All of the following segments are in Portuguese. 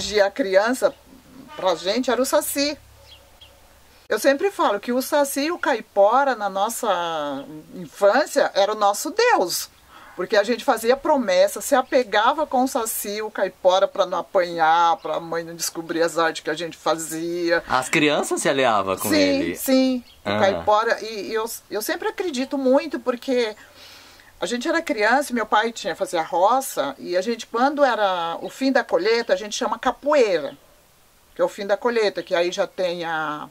protegia a criança, pra gente, era o Saci. Eu sempre falo que o Saci e o Caipora, na nossa infância, era o nosso Deus. Porque a gente fazia promessa, se apegava com o Saci e o Caipora para não apanhar, para a mãe não descobrir as artes que a gente fazia. As crianças se aliavam com ele? Sim, o Caipora. E eu sempre acredito muito, porque a gente era criança, meu pai fazia roça, e a gente, quando era o fim da colheita, a gente chama capoeira, que é o fim da colheita, que aí já tem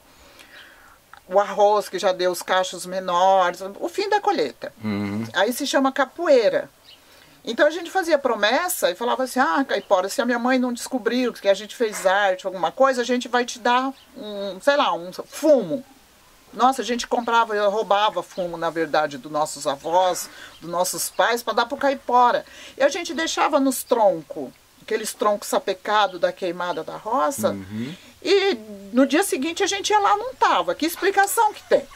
o arroz, que já deu os cachos menores, o fim da colheita. Aí se chama capoeira. Então a gente fazia promessa e falava assim, Caipora, se a minha mãe não descobriu que a gente fez arte, alguma coisa, a gente vai te dar um fumo. Nossa, a gente comprava, roubava fumo, na verdade, dos nossos avós, dos nossos pais, para dar pro Caipora. E a gente deixava nos troncos, aqueles troncos sapecados da queimada da roça, e no dia seguinte a gente ia lá, não tava. Que explicação que tem?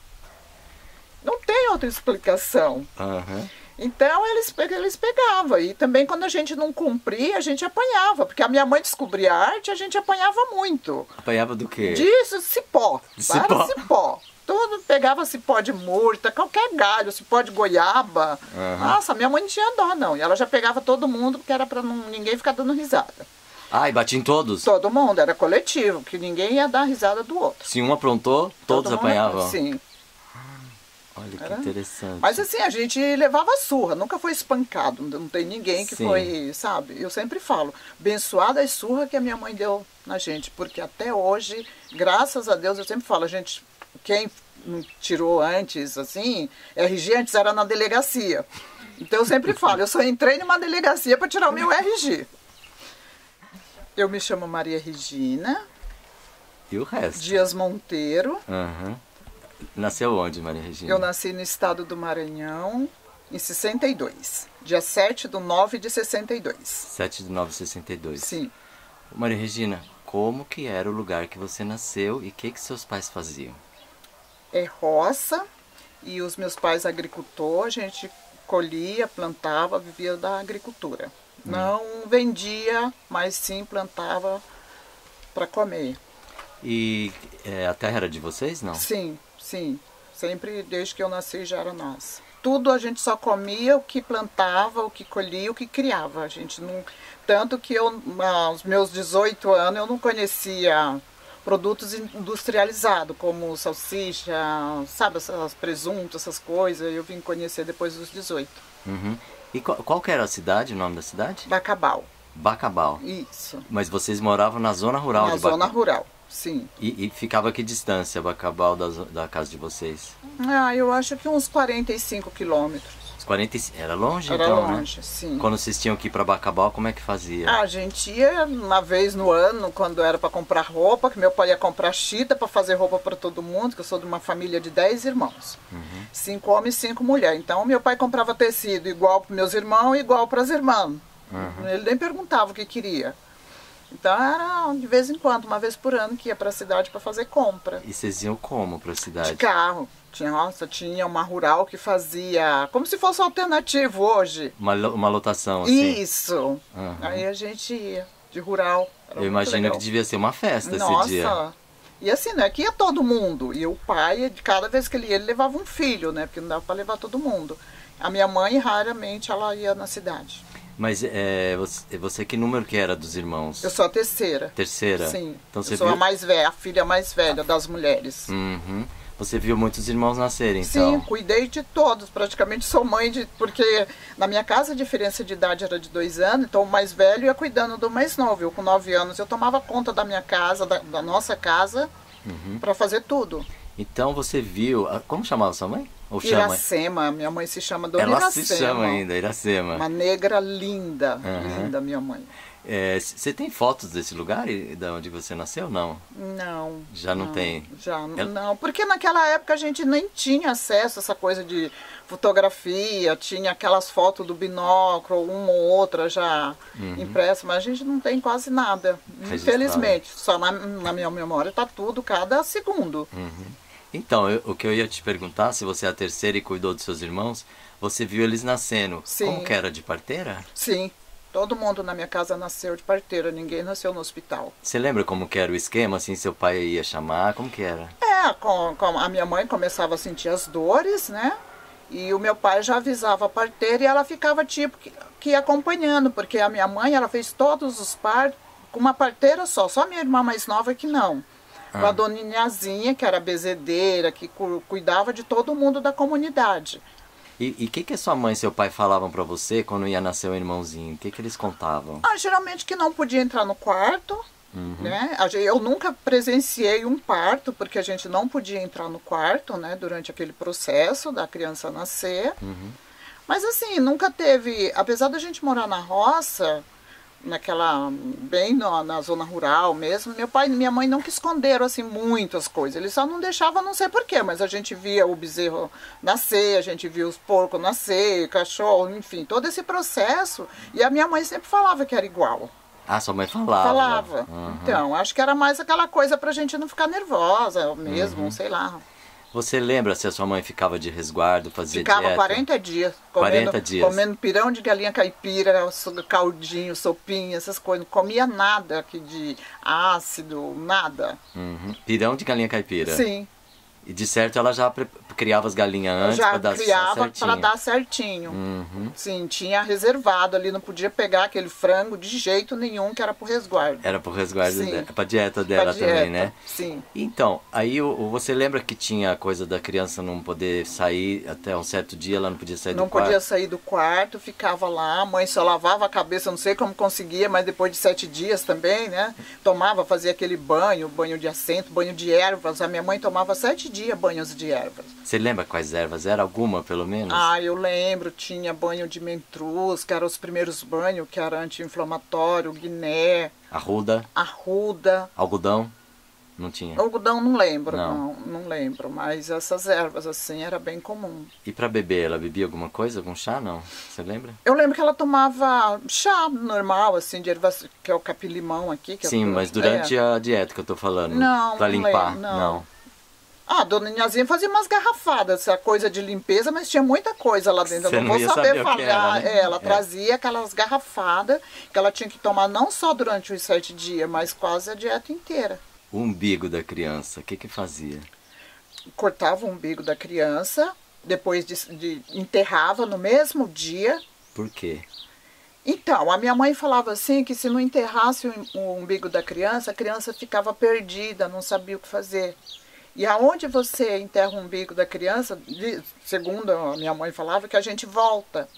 Não tem outra explicação. Então eles pegavam. E também quando a gente não cumpria, a gente apanhava. Porque a minha mãe descobria a arte, a gente apanhava muito. Apanhava do quê? Disso, cipó. Cipó? Cipó. Tudo, pegava cipó de murta, qualquer galho, cipó de goiaba. Nossa, minha mãe não tinha dó, não. E ela já pegava todo mundo, porque era pra ninguém ficar dando risada. E batia em todos? Todo mundo, era coletivo, que ninguém ia dar risada do outro. Se um aprontou, todos apanhavam? Sim. Olha que interessante. Mas assim, a gente levava surra, nunca foi espancado, não tem ninguém que foi, sabe? Eu sempre falo, abençoada a surra que a minha mãe deu na gente, porque até hoje, graças a Deus, eu sempre falo, quem tirou antes, assim, RG antes era na delegacia. Então eu sempre falo, eu só entrei numa delegacia para tirar o meu RG. Eu me chamo Maria Regina. E o resto? Dias Monteiro. Nasceu onde, Maria Regina? Eu nasci no estado do Maranhão, em 62. Dia 7/9 de 62. 7/9/62. Sim. Maria Regina, como que era o lugar que você nasceu e o que seus pais faziam? É roça, e os meus pais agricultores, a gente colhia, plantava, vivia da agricultura. Não vendia, mas sim plantava para comer. E a terra era de vocês, não? Sim. Sempre, desde que eu nasci, já era nossa. Tudo a gente só comia o que plantava, o que colhia, o que criava. A gente não... Tanto que eu, aos meus 18 anos, eu não conhecia produtos industrializados, como salsicha, sabe, essas presuntos, essas coisas. Eu vim conhecer depois dos 18. E qual que era a cidade, o nome da cidade? Bacabal. Bacabal. Isso. Mas vocês moravam na zona rural de Bacabal? Na zona rural, sim. E ficava a que distância Bacabal da casa de vocês? Eu acho que uns 45 quilômetros. Era longe, Era então, longe, né? Sim. Quando vocês tinham que ir para Bacabal, como é que fazia? A gente ia uma vez no ano, quando era para comprar roupa, que meu pai ia comprar chita para fazer roupa para todo mundo, que eu sou de uma família de 10 irmãos. 5 homens e 5 mulheres. Então, meu pai comprava tecido igual para meus irmãos e igual para as irmãs. Ele nem perguntava o que queria. Então, era de vez em quando, uma vez por ano, que ia para a cidade para fazer compra. E vocês iam como para a cidade? De carro. Tinha uma rural que fazia como se fosse alternativo hoje. Uma lotação, assim? Isso. Aí a gente ia de rural. Eu imagino que devia ser uma festa esse dia. Nossa. E assim, não é que ia todo mundo. E o pai, cada vez que ele ia, ele levava um filho, né? Porque não dava para levar todo mundo. A minha mãe, raramente, ela ia na cidade. Mas você que número que era dos irmãos? Eu sou a terceira. Terceira? Sim. Então, eu sou a mais velha, a filha mais velha das mulheres. Você viu muitos irmãos nascerem, então? Sim, cuidei de todos. Praticamente sou mãe porque na minha casa a diferença de idade era de 2 anos, então o mais velho ia cuidando do mais novo. Eu com 9 anos eu tomava conta da minha casa, da nossa casa, para fazer tudo. Então você viu... Como chamava sua mãe? Ou Iracema, minha mãe se chama Dona Iracema. Ela se chama ainda, Iracema. Uma negra linda, linda minha mãe. Você tem fotos desse lugar, de onde você nasceu, não? Não. Já não tem? Já não, porque naquela época a gente nem tinha acesso a essa coisa de fotografia, tinha aquelas fotos do binóculo, uma ou outra já impressa, mas a gente não tem quase nada, infelizmente. Só na minha memória está tudo, cada segundo. Então, o que eu ia te perguntar, se você é a terceira e cuidou dos seus irmãos, você viu eles nascendo. Sim. Como que era, de parteira? Sim. Todo mundo na minha casa nasceu de parteira, ninguém nasceu no hospital. Você lembra como que era o esquema, assim, seu pai ia chamar, como que era? Com a minha mãe começava a sentir as dores, né? E o meu pai já avisava a parteira e ela ficava tipo que acompanhando, porque a minha mãe, ela fez todos os partos com uma parteira só a minha irmã mais nova que não. Com a dona Inhazinha, que era bezedeira, que cuidava de todo mundo da comunidade. E o que a sua mãe e seu pai falavam pra você quando ia nascer o irmãozinho? O que eles contavam? Geralmente que não podia entrar no quarto, né? Eu nunca presenciei um parto, porque a gente não podia entrar no quarto, né? Durante aquele processo da criança nascer. Mas assim, nunca teve, apesar da gente morar na roça, bem na zona rural mesmo, meu pai e minha mãe nunca esconderam assim muitas coisas, eles só não deixavam, não sei porquê, mas a gente via o bezerro nascer, a gente via os porcos nascer, cachorro, enfim, todo esse processo, e a minha mãe sempre falava que era igual. Ah, sua mãe falava? Falava. Então, acho que era mais aquela coisa pra gente não ficar nervosa mesmo, sei lá. Você lembra se a sua mãe ficava de resguardo, fazia Ficava dieta? 40 dias. 40 dias. Comendo pirão de galinha caipira, caldinho, sopinha, essas coisas. Não comia nada aqui de ácido, nada. Pirão de galinha caipira? Sim. E de certo ela já criava as galinhas antes para dar certinho? Já criava para dar certinho. Sim, tinha reservado ali, não podia pegar aquele frango de jeito nenhum, que era pro resguardo. Era pro resguardo Sim. dela, pra dieta dela pra dieta, também, né? Sim. Então, aí você lembra que tinha a coisa da criança não poder sair até um certo dia, ela não podia sair do quarto? Não podia sair do quarto, ficava lá, a mãe só lavava a cabeça, não sei como conseguia, mas depois de 7 dias também, né? Fazia aquele banho de assento, banho de ervas. A minha mãe tomava 7 dias banhos de ervas. Você lembra quais ervas? Era alguma, pelo menos? Eu lembro. Tinha banho de mentruz, que eram os primeiros banhos, que era anti-inflamatório, guiné. Arruda? Algodão? Não tinha? Algodão não lembro, não lembro. Mas essas ervas, assim, era bem comum. E para beber, ela bebia alguma coisa? Algum chá, não? Você lembra? Eu lembro que ela tomava chá normal, assim, de ervas, que é o capim-limão aqui. Que sim, mas durante a dieta que eu tô falando. Não, pra limpar? Lembro, não. A dona Inhazinha fazia umas garrafadas, essa coisa de limpeza, mas tinha muita coisa lá dentro. Você eu não vou saber falar. Era, né? Ela trazia aquelas garrafadas que ela tinha que tomar não só durante os 7 dias, mas quase a dieta inteira. O umbigo da criança, o que fazia? Cortava o umbigo da criança, depois enterrava no mesmo dia. Por quê? Então, a minha mãe falava assim que se não enterrasse o umbigo da criança, a criança ficava perdida, não sabia o que fazer. E aonde você enterra o umbigo da criança, segundo a minha mãe falava, que a gente volta.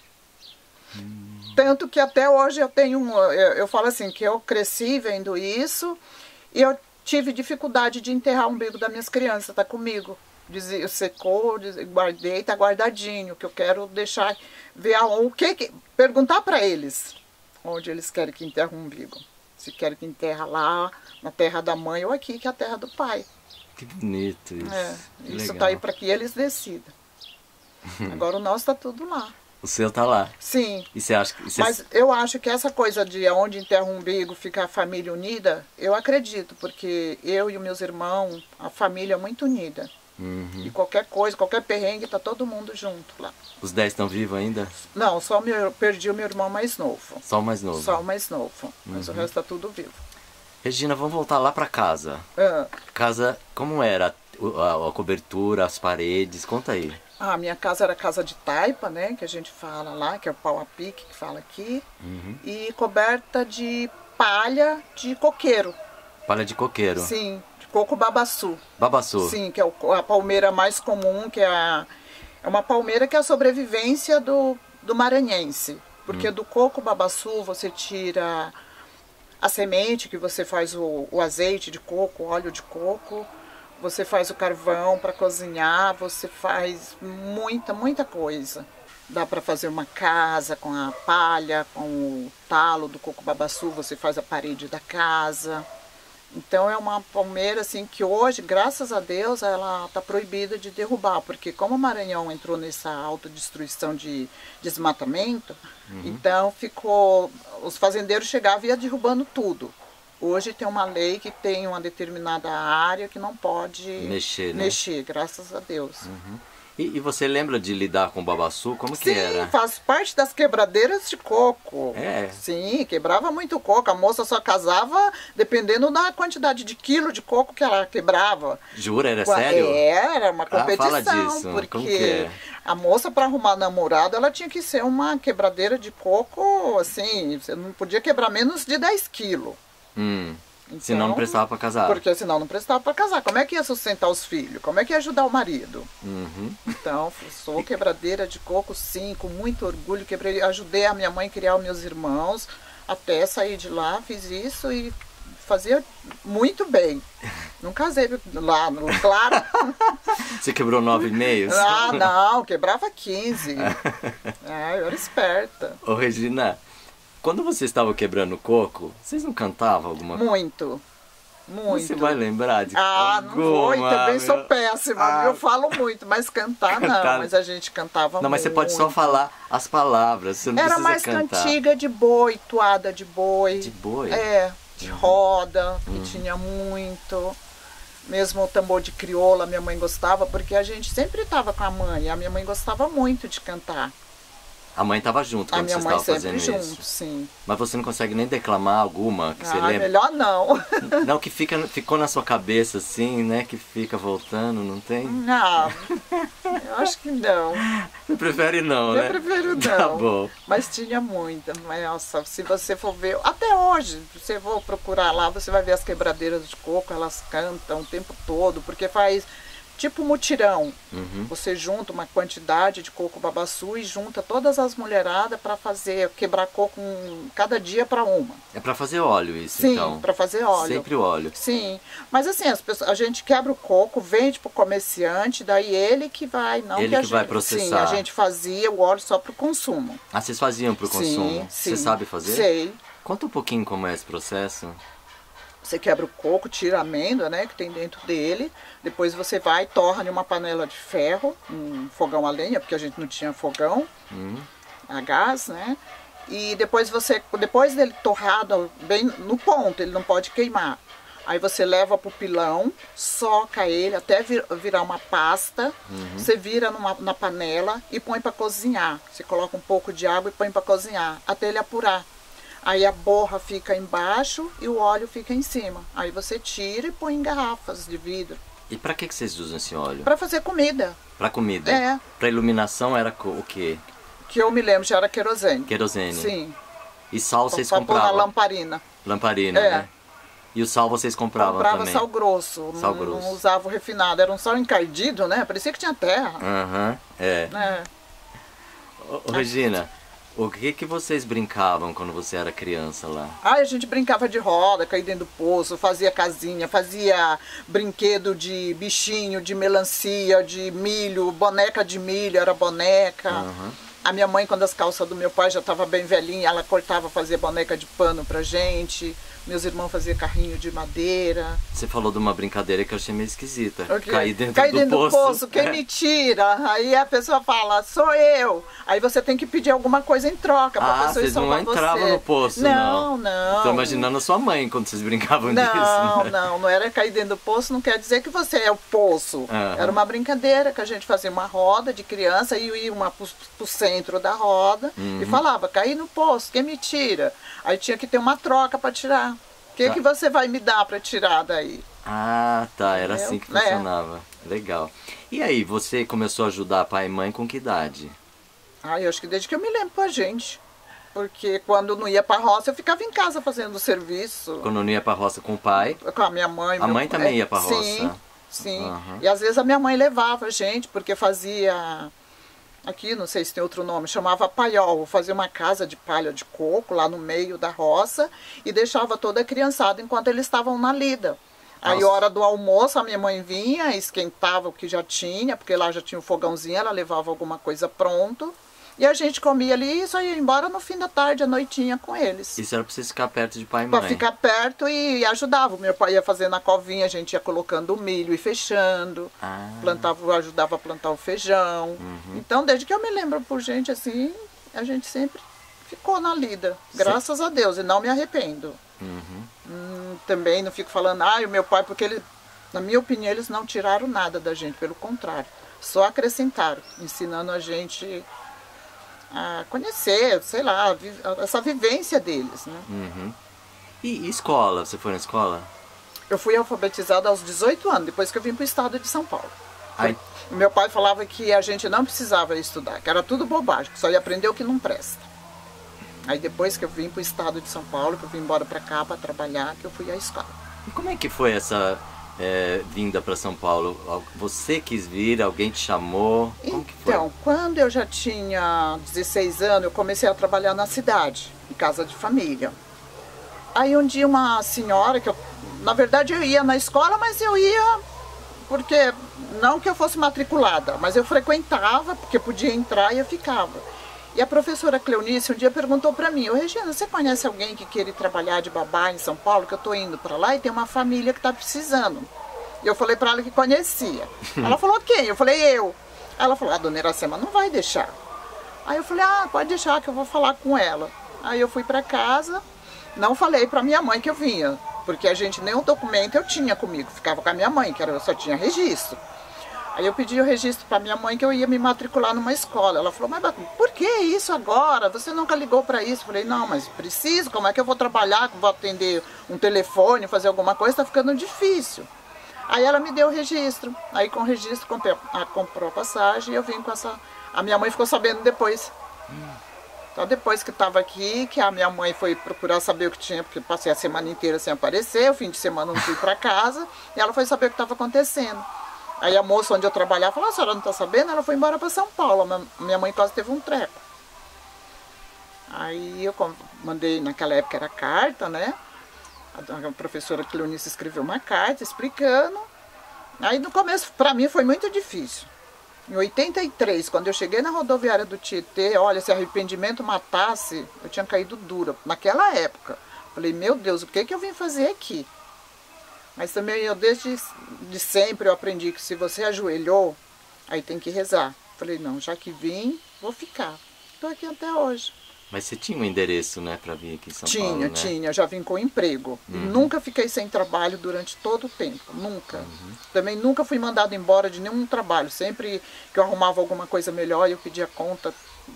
Tanto que até hoje eu falo assim, que eu cresci vendo isso e eu tive dificuldade de enterrar o umbigo das minhas crianças, tá comigo. Secou, guardei, tá guardadinho, que eu quero deixar, ver perguntar para eles onde eles querem que enterre o umbigo. Se querem que enterra lá, na terra da mãe ou aqui, que é a terra do pai. Que bonito isso. Isso tá aí para que eles decidam. Agora o nosso tá tudo lá. O seu tá lá? Sim. E você acha que... Mas eu acho que essa coisa de onde enterra o umbigo fica a família unida, eu acredito, porque eu e os meus irmãos, a família é muito unida. E qualquer coisa, qualquer perrengue, tá todo mundo junto lá. Os 10 estão vivos ainda? Não, perdi o meu irmão mais novo. Só o mais novo? Só o mais novo, mas o resto tá tudo vivo. Regina, vamos voltar lá para casa. Casa, como era a cobertura, as paredes? Conta aí. Minha casa era casa de taipa, né? Que a gente fala lá, que é o pau a pique que fala aqui. E coberta de palha de coqueiro. Palha de coqueiro? Sim, de coco babaçu. Babaçu? Sim, que é a palmeira mais comum, que é uma palmeira que é a sobrevivência do maranhense. Porque do coco babaçu você tira a semente, que você faz o azeite de coco, o óleo de coco, você faz o carvão para cozinhar, você faz muita coisa. Dá para fazer uma casa com a palha, com o talo do coco babaçu, você faz a parede da casa. Então é uma palmeira assim que hoje, graças a Deus, ela está proibida de derrubar, porque como o Maranhão entrou nessa autodestruição de desmatamento, então os fazendeiros chegavam e iam derrubando tudo. Hoje tem uma lei que tem uma determinada área que não pode mexer, né? Mexer, graças a Deus. E você lembra de lidar com o babaçu? Como que era? Sim, faz parte das quebradeiras de coco. É? Sim, quebrava muito coco. A moça só casava dependendo da quantidade de quilo de coco que ela quebrava. Jura? Era sério? Era uma competição. Fala disso. Porque como que é? a moça, para arrumar namorado, ela tinha que ser uma quebradeira de coco, assim, você não podia quebrar menos de 10 quilos. Então, senão não prestava para casar. Porque senão não prestava para casar. Como é que ia sustentar os filhos? Como é que ia ajudar o marido? Então, sou quebradeira de coco, sim, com muito orgulho. Ajudei a minha mãe a criar os meus irmãos. Até sair de lá, fiz isso e fazia muito bem. Não casei lá, claro. Você quebrou 9,5? Ah, não, quebrava 15. Eu era esperta. Ô, Regina, quando vocês estavam quebrando coco, vocês não cantavam alguma coisa? Muito. Você vai lembrar de não vou, e também sou meu? péssima. Eu falo muito, mas cantar não. Mas a gente cantava muito. Não, mas você pode só falar as palavras, você não Era precisa mais cantar. cantiga de boi, toada de boi. De boi? De roda, que tinha muito. Mesmo o tambor de crioula, minha mãe gostava, porque a gente sempre estava com a mãe. A minha mãe gostava muito de cantar. A mãe estava junto quando você estava fazendo isso? A minha mãe sempre junto, sim. Mas você não consegue nem declamar alguma que você lembra? Melhor não. Não, que ficou na sua cabeça assim, né? Que fica voltando, não tem? Não, eu acho que não. Você prefere não, né? Eu prefiro não. Tá bom. Mas tinha muita. Mas, nossa, se você for ver, até hoje, se você for procurar lá, você vai ver as quebradeiras de coco, elas cantam o tempo todo, porque faz tipo mutirão. Você junta uma quantidade de coco babaçu e junta todas as mulheradas para fazer, quebrar coco cada dia para uma. É para fazer óleo isso, sim, então? Sim, para fazer óleo. Sempre o óleo. Sim, mas assim, a gente quebra o coco, vende pro comerciante, daí ele que vai, não ele que a que gente, vai processar. Sim, a gente fazia o óleo só pro consumo. Ah, vocês faziam pro consumo? Sim. Você sabe fazer? Sei. Conta um pouquinho como é esse processo. Você quebra o coco, tira a amêndoa, né, que tem dentro dele. Depois você vai e torra em uma panela de ferro, um fogão a lenha, porque a gente não tinha fogão a gás, né? E depois dele torrado bem no ponto, ele não pode queimar. Aí você leva pro pilão, soca ele até virar uma pasta. Você vira na panela e põe para cozinhar. Você coloca um pouco de água e põe para cozinhar, até ele apurar. Aí a borra fica embaixo e o óleo fica em cima. Aí você tira e põe em garrafas de vidro. E para que vocês usam esse óleo? Para fazer comida. Para comida? É. Para iluminação era o quê? Que eu me lembro, já era querosene. Querosene? Sim. E sal vocês pra compravam? Pôr na lamparina. Lamparina, né? E o sal vocês compravam Comprava também? Sal grosso. Sal grosso. Não usava o refinado. Era um sal encardido, né? Parecia que tinha terra. Ô, Regina, o que vocês brincavam quando você era criança lá? A gente brincava de roda, cair dentro do poço, fazia casinha, fazia brinquedo de bichinho, de melancia, de milho, boneca de milho, era boneca. A minha mãe, quando as calças do meu pai já estavam bem velhinha, ela cortava, fazia boneca de pano pra gente. Meus irmãos faziam carrinho de madeira. Você falou de uma brincadeira que eu achei meio esquisita. Okay. Cair dentro do poço. Quem me tira? Aí a pessoa fala, sou eu. Aí você tem que pedir alguma coisa em troca pra pessoa ir salvar você. Vocês não entravam no poço, não? Não. Tô imaginando a sua mãe quando vocês brincavam disso. Não era cair dentro do poço, não quer dizer que você é o poço. Era uma brincadeira que a gente fazia uma roda de criança e ia pro centro da roda e falava, caí no poço, quem me tira? Aí tinha que ter uma troca pra tirar. O que você vai me dar para tirar daí? Ah, tá. Era assim que funcionava. Legal. E aí, você começou a ajudar pai e mãe com que idade? Eu acho que desde que eu me lembro com a gente. Porque quando não ia pra roça, eu ficava em casa fazendo serviço. Quando não ia pra roça com o pai? Com a minha mãe. A mãe também ia pra roça? Sim. E às vezes a minha mãe levava a gente, porque fazia... Aqui, não sei se tem outro nome, chamava paiol. Fazia uma casa de palha de coco lá no meio da roça e deixava toda a criançada enquanto eles estavam na lida. Aí, hora do almoço, a minha mãe vinha, esquentava o que já tinha, porque lá já tinha um fogãozinho, ela levava alguma coisa pronto. E a gente comia ali e só ia embora no fim da tarde, à noitinha com eles. Isso era pra vocês ficar perto de pai e mãe? Pra ficar perto e ajudava. Meu pai ia fazendo a covinha, a gente ia colocando o milho e fechando. Ajudava a plantar o feijão. Então, desde que eu me lembro por gente assim, a gente sempre ficou na lida. Graças a Deus, e não me arrependo. Também não fico falando, o meu pai, porque ele, na minha opinião, eles não tiraram nada da gente, pelo contrário. só acrescentaram, ensinando a gente a conhecer, sei lá, essa vivência deles, né? Uhum. E escola? Você foi na escola? Eu fui alfabetizada aos 18 anos, depois que eu vim para o estado de São Paulo. Ai. Meu pai falava que a gente não precisava estudar, que era tudo bobagem, que só ia aprender o que não presta. Aí depois que eu vim para o estado de São Paulo, que eu vim embora para cá para trabalhar, que eu fui à escola. E como é que foi essa vinda para São Paulo? Você quis vir? Alguém te chamou? Como que foi? Então, quando eu já tinha 16 anos, eu comecei a trabalhar na cidade, em casa de família. Aí um dia uma senhora, na verdade eu ia na escola, mas eu ia porque, não que eu fosse matriculada, mas eu frequentava, porque podia entrar e eu ficava. E a professora Cleonice um dia perguntou para mim: Regina, você conhece alguém que queira ir trabalhar de babá em São Paulo? Que eu estou indo para lá e tem uma família que está precisando. E eu falei para ela que conhecia. Ela falou: quem? Eu falei: eu. Ela falou: a dona Iracema não vai deixar. Aí eu falei: ah, pode deixar que eu vou falar com ela. Aí eu fui para casa, não falei para minha mãe que eu vinha, porque a gente nem um documento eu tinha comigo, ficava com a minha mãe, que eu só tinha registro. Aí eu pedi o registro para minha mãe que eu ia me matricular numa escola. Ela falou: mas por que isso agora? Você nunca ligou para isso? Eu falei: não, mas preciso, como é que eu vou trabalhar, vou atender um telefone, fazer alguma coisa, está ficando difícil. Aí ela me deu o registro. Aí com o registro comprou a passagem e eu vim com essa... A minha mãe ficou sabendo depois. Então depois que estava aqui, que a minha mãe foi procurar saber o que tinha, porque passei a semana inteira sem aparecer, o fim de semana não fui para casa, e ela foi saber o que estava acontecendo. Aí a moça onde eu trabalhava falou: a senhora não está sabendo? Ela foi embora para São Paulo. Minha mãe quase teve um treco. Aí eu mandei, naquela época era carta, né? A professora Cleonice escreveu uma carta explicando. Aí no começo, para mim, foi muito difícil. Em 83, quando eu cheguei na rodoviária do Tietê, olha, se arrependimento matasse, eu tinha caído dura. Naquela época. Falei: meu Deus, o que eu vim fazer aqui? Mas também eu, desde sempre, eu aprendi que se você ajoelhou, aí tem que rezar. Falei: não, já que vim, vou ficar. Estou aqui até hoje. Mas você tinha um endereço, né, para vir aqui em São Paulo, né? Tinha. Já vim com emprego. E nunca fiquei sem trabalho durante todo o tempo, nunca. Também nunca fui mandado embora de nenhum trabalho. Sempre que eu arrumava alguma coisa melhor, eu pedia conta.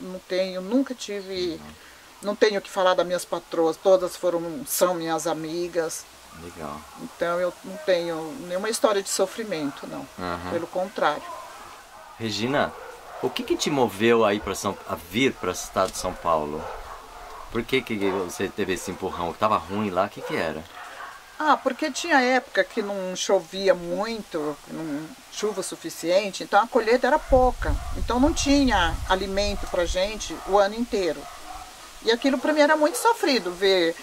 Nunca tive... Não tenho o que falar das minhas patroas, todas são minhas amigas. Legal. Então eu não tenho nenhuma história de sofrimento, não. Pelo contrário. Regina, o que te moveu a vir para o estado de São Paulo? Por que você teve esse empurrão? Estava ruim lá? O que era? Ah, porque tinha época que não chovia muito, não chuva suficiente, então a colheita era pouca. Então não tinha alimento pra gente o ano inteiro. E aquilo para mim era muito sofrido, ver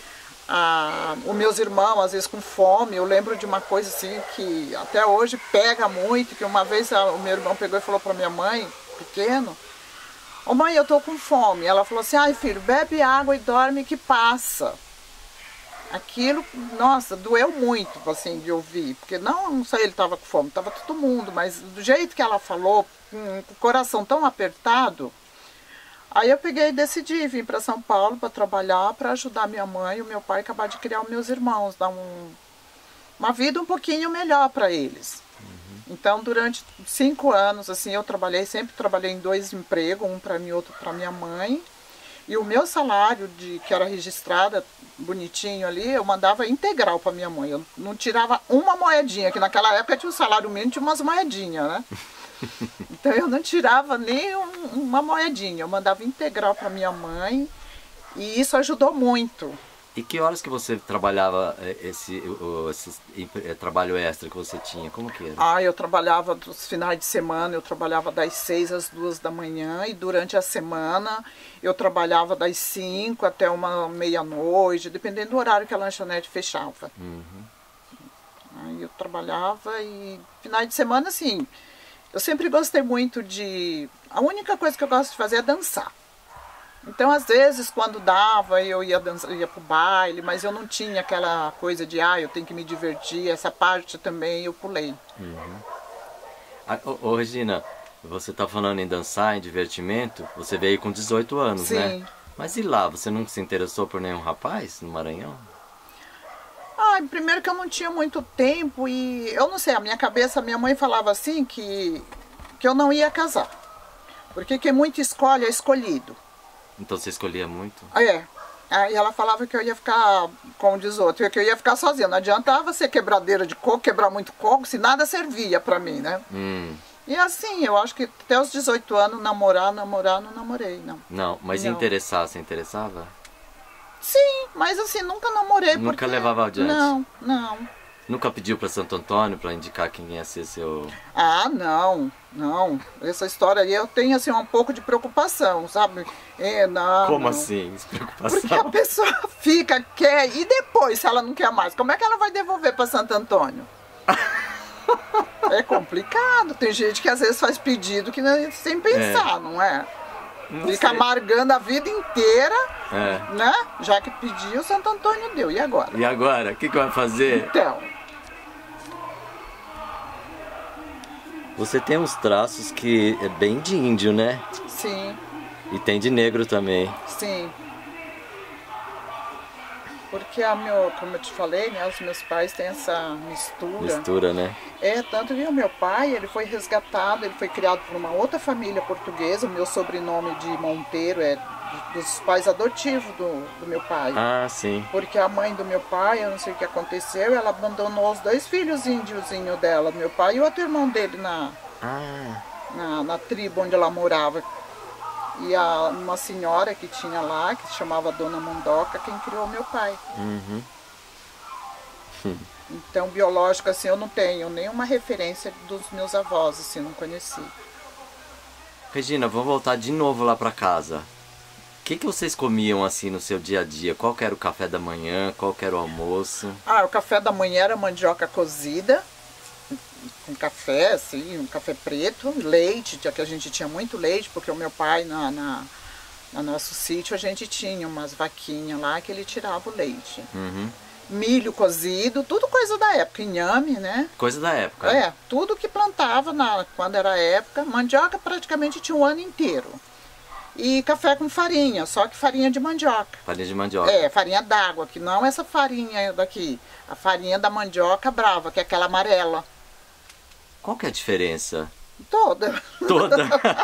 os meus irmãos às vezes com fome. Eu lembro de uma coisa assim que até hoje pega muito, que uma vez o meu irmão pegou e falou para minha mãe, pequeno: ô mãe, eu tô com fome. Ela falou assim: ai filho, bebe água e dorme que passa. Aquilo, nossa, doeu muito assim de ouvir, porque não só ele estava com fome, estava todo mundo, mas do jeito que ela falou, com o coração tão apertado. Aí eu peguei e decidi vir para São Paulo para trabalhar, para ajudar minha mãe e o meu pai a acabar de criar os meus irmãos, dar uma vida um pouquinho melhor para eles. Então, durante 5 anos, assim, eu sempre trabalhei em 2 empregos, um para mim e outro para minha mãe. E o meu salário, que era registrada, bonitinho ali, eu mandava integral para minha mãe. Eu não tirava uma moedinha, que naquela época tinha o salário mínimo, tinha umas moedinhas, né? Então eu não tirava nem uma moedinha, eu mandava integral para minha mãe e isso ajudou muito. E que horas que você trabalhava esse trabalho extra que você tinha? Como que era? Ah, eu trabalhava dos finais de semana, eu trabalhava das 6 às 2 da manhã e durante a semana eu trabalhava das 5 até uma meia-noite, dependendo do horário que a lanchonete fechava. Aí eu trabalhava e finais de semana, assim, eu sempre gostei muito a única coisa que eu gosto de fazer é dançar. Então, às vezes, quando dava, eu ia pro baile, mas eu não tinha aquela coisa de, eu tenho que me divertir. Essa parte também eu pulei. Ô, Regina, você tá falando em dançar, em divertimento, você veio com 18 anos, Sim. Né? Mas e lá, você não se interessou por nenhum rapaz no Maranhão? Primeiro que eu não tinha muito tempo e, eu não sei, a minha cabeça, minha mãe falava assim que que eu não ia casar. Porque quem muito escolhe é escolhido. Então você escolhia muito? É. Aí ela falava que eu ia ficar, como diz outro, que eu ia ficar sozinha. Não adiantava ser quebradeira de coco, quebrar muito coco, se nada servia pra mim, né? E assim, eu acho que até os 18 anos, namorar, não namorei, não. Não, mas Não. interessar, você interessava? Sim, mas assim, nunca namorei. Nunca porque... levava adiante? Não. Nunca pediu para Santo Antônio para indicar quem ia ser seu... Ah, não. Essa história aí eu tenho assim um pouco de preocupação, sabe? Não. Como assim? Preocupação? Porque a pessoa fica, quer, e depois, se ela não quer mais, como é que ela vai devolver para Santo Antônio? É complicado. Tem gente que às vezes faz pedido que sem pensar, não é? Não Fica sei. amargando a vida inteira, né? Já que pediu, Santo Antônio deu. E agora? E agora? O que vai fazer? Então, Você tem uns traços que é bem de índio, né? sim. E tem de negro também. Sim. Porque como eu te falei, né, os meus pais têm essa mistura. Mistura, né? Tanto que o meu pai, ele foi resgatado, ele foi criado por uma outra família portuguesa. O meu sobrenome de Monteiro é dos pais adotivos do meu pai. Ah, sim. Porque a mãe do meu pai, eu não sei o que aconteceu, ela abandonou os 2 filhos índiozinhos dela, meu pai e o outro irmão dele na tribo onde ela morava. E uma senhora que tinha lá, que se chamava Dona Mundoca, quem criou meu pai. Então, biológico, assim, eu não tenho nenhuma referência dos meus avós, assim, não conheci. Regina, vamos voltar de novo lá para casa. O que vocês comiam assim no seu dia a dia? Qual que era o café da manhã? Qual que era o almoço? O café da manhã era mandioca cozida, com café, assim, um café preto, leite, já que a gente tinha muito leite, porque o meu pai, no nosso sítio, a gente tinha umas vaquinhas lá que ele tirava o leite. Milho cozido, tudo coisa da época, inhame, né? Coisa da época. Tudo que plantava quando era época. Mandioca praticamente tinha um ano inteiro. E café com farinha, só que farinha de mandioca. Farinha de mandioca. Farinha d'água, que não essa farinha daqui. A farinha da mandioca brava, que é aquela amarela. Qual que é a diferença? Toda. Toda?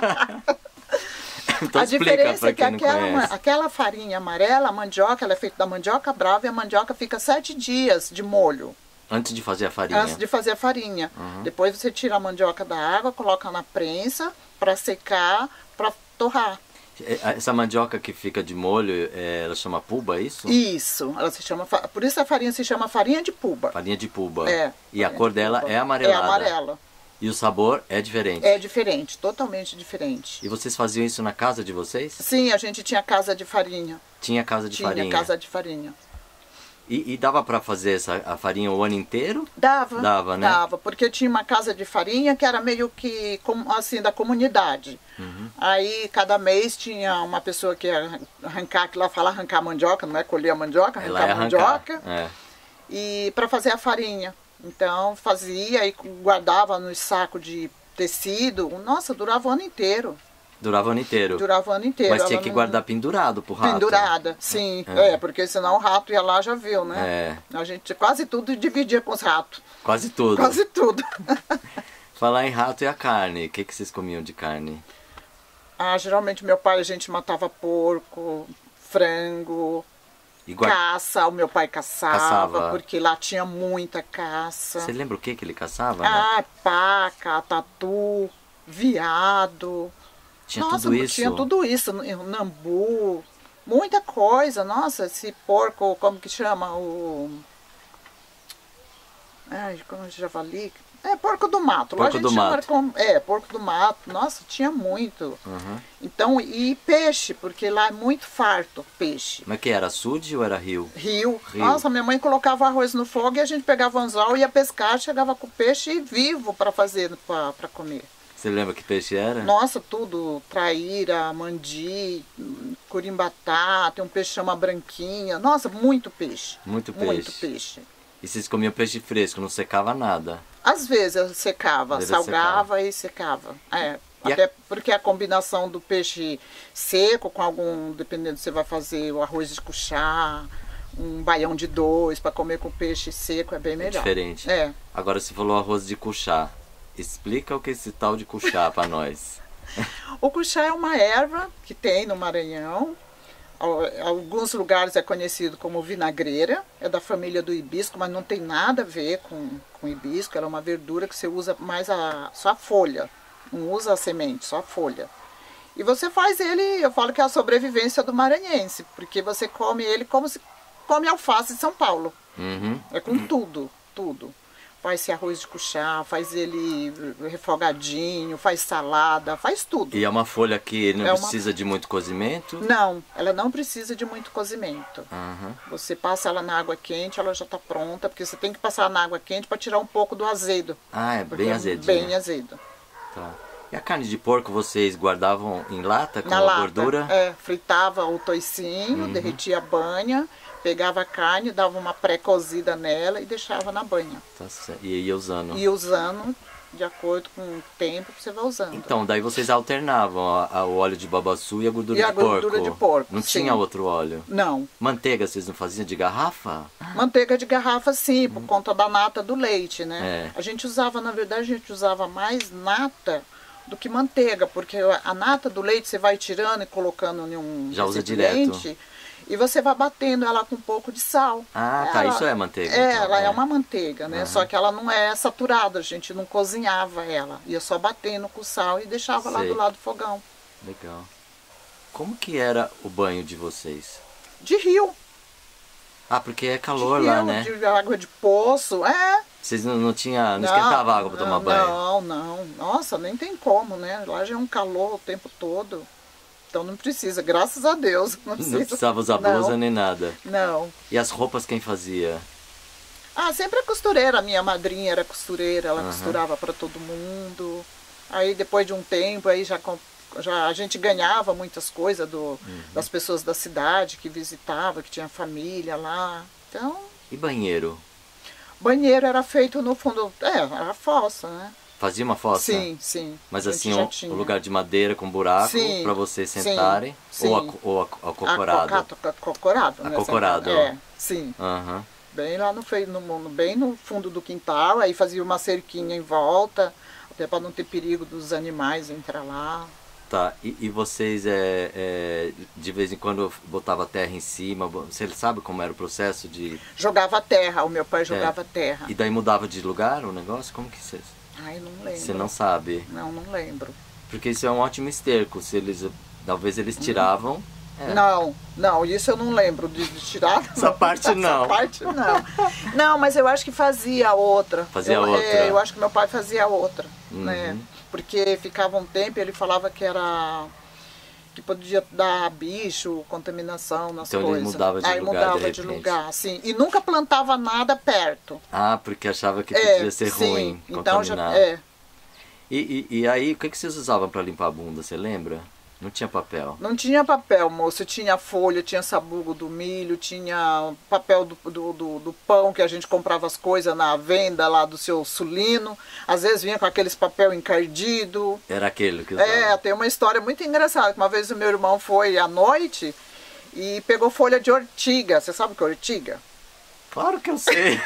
Então A diferença é que não conhece. aquela farinha amarela, a mandioca, ela é feita da mandioca brava e a mandioca fica 7 dias de molho. Antes de fazer a farinha? Antes de fazer a farinha. Depois você tira a mandioca da água, coloca na prensa para secar, para torrar. Essa mandioca que fica de molho, ela chama puba, é isso? Isso, ela se chama, por isso a farinha se chama farinha de puba. Farinha de puba. É. E a cor dela é amarelada. É amarela. E o sabor é diferente? É diferente, totalmente diferente. E vocês faziam isso na casa de vocês? Sim, a gente tinha casa de farinha. Tinha casa de farinha? Tinha casa de farinha. E dava para fazer a farinha o ano inteiro? Dava. Dava, né? Dava, porque tinha uma casa de farinha que era meio que assim da comunidade. Aí cada mês tinha uma pessoa que ia arrancar, que lá fala arrancar mandioca, não é colher a mandioca, arrancar a mandioca. E para fazer a farinha. Então fazia e guardava nos sacos de tecido. Nossa, durava o ano inteiro. Durava o ano inteiro? Durava o ano inteiro. Mas tinha que guardar pendurado pro rato? Pendurada, sim. Porque senão o rato ia lá já viu, né? A gente quase tudo dividia com os ratos. Quase tudo? Quase tudo. Falar em rato e a carne, o que vocês comiam de carne? Geralmente meu pai, a gente matava porco, frango, caça. O meu pai caçava, porque lá tinha muita caça. Você lembra o que ele caçava? Paca, tatu, veado. Tinha tudo isso? Tinha tudo isso, nambu, muita coisa. Nossa, esse porco, como que chama? Como javali? Porco do mato. Porco do mato. Porco do mato. Nossa, tinha muito. Então, e peixe, porque lá é muito farto peixe. Mas que era açude ou era rio? Rio. Nossa, minha mãe colocava arroz no fogo e a gente pegava o anzol, ia pescar, chegava com o peixe vivo para fazer, para comer. Você lembra que peixe era? Nossa, tudo. Traíra, mandi, curimbatá, tem um peixe que chama branquinha. Nossa, muito peixe. Muito peixe. Muito peixe. E vocês comiam peixe fresco, não secava nada? Às vezes eu secava, salgava e secava. Até porque a combinação do peixe seco com algum, dependendo se você vai fazer o arroz de cuchá, um baião de 2 para comer com peixe seco é bem melhor. É diferente. Agora você falou arroz de cuchá. explica o que é esse tal de cuchá para nós. O cuchá é uma erva que tem no Maranhão. Alguns lugares é conhecido como vinagreira, é da família do hibisco, mas não tem nada a ver com hibisco. Ela é uma verdura que você usa mais só a folha, não usa a semente, só a folha. E você faz ele, eu falo que é a sobrevivência do maranhense, porque você come ele como se come alface em São Paulo. Uhum. É com tudo, tudo. Faz esse arroz de cuchá, faz ele refogadinho, faz salada, faz tudo. E é uma folha que não precisa de muito cozimento? Não, ela não precisa de muito cozimento. Uhum. Você passa ela na água quente, ela já está pronta, porque você tem que passar na água quente para tirar um pouco do azedo. Ah, é bem azedinho. Bem azedo. Tá. E a carne de porco vocês guardavam em lata com Na a lata, gordura? fritava o toicinho, derretia a banha, pegava a carne, dava uma pré-cozida nela e deixava na banha. Tá certo. E ia usando? E usando de acordo com o tempo que você vai usando. Então, daí vocês alternavam o óleo de babaçu e a gordura de porco? E a gordura de porco, Não sim. tinha outro óleo? Não. Manteiga vocês não faziam de garrafa? Manteiga de garrafa, sim, por conta da nata do leite, né? É. A gente usava, na verdade, a gente usava mais nata do que manteiga, porque a nata do leite você vai tirando e colocando em um Já usa recipiente, direto. e você vai batendo ela com um pouco de sal. Ah, tá, isso é manteiga. É, então, ela é uma manteiga, né? Uhum. Só que ela não é saturada, a gente não cozinhava ela. Ia só batendo com sal e deixava lá Sei. do lado do fogão. Legal. Como que era o banho de vocês? De rio. Ah, porque é calor de lá, rio, né? de água de poço, Vocês não esquentava água para tomar banho? Não. Nossa, nem tem como, né? Lá já é um calor o tempo todo. Então não precisa, graças a Deus. Não Precisava usar blusa nem nada. Não. E as roupas quem fazia? Ah, sempre a costureira. A minha madrinha era costureira, ela costurava para todo mundo. Aí depois de um tempo, aí já a gente ganhava muitas coisas das pessoas da cidade que visitavam, que tinha família lá. Então... E banheiro? Banheiro era feito no fundo, era fossa, né? Fazia uma fossa? Sim. Mas assim, um lugar de madeira com buraco para vocês sentarem? Sim. Ou acocorado? Acocorado, né? Acocorado. Sim. Uhum. Bem lá bem no fundo do quintal, aí fazia uma cerquinha em volta, até para não ter perigo dos animais entrar lá. Tá, e vocês de vez em quando botava terra em cima, você sabe como era o processo de... Jogava terra, o meu pai jogava terra. E daí mudava de lugar o negócio? Como que vocês... Ai, não lembro. Você não sabe? Não lembro. Porque isso é um ótimo esterco, talvez eles tiravam... Não, isso eu não lembro de tirar. Essa parte não. Essa parte não. Não, mas eu acho que fazia outra. Outra. Eu acho que meu pai fazia outra, né? Porque ficava um tempo e ele falava que podia dar bicho, contaminação nas coisas. Então ele mudava de lugar, mudava de lugar, sim. E nunca plantava nada perto. Ah, porque achava que podia ser ruim, então contaminado. E aí, o que vocês usavam para limpar a bunda, você lembra? Não tinha papel? Não tinha papel, moço. Tinha folha, tinha sabugo do milho, tinha papel do pão, que a gente comprava as coisas na venda lá do seu Sulino. Às vezes vinha com aqueles papel encardido. Era aquele que usava? Tem uma história muito engraçada. Uma vez o meu irmão foi à noite e pegou folha de ortiga. Você sabe o que é ortiga? Claro que eu sei.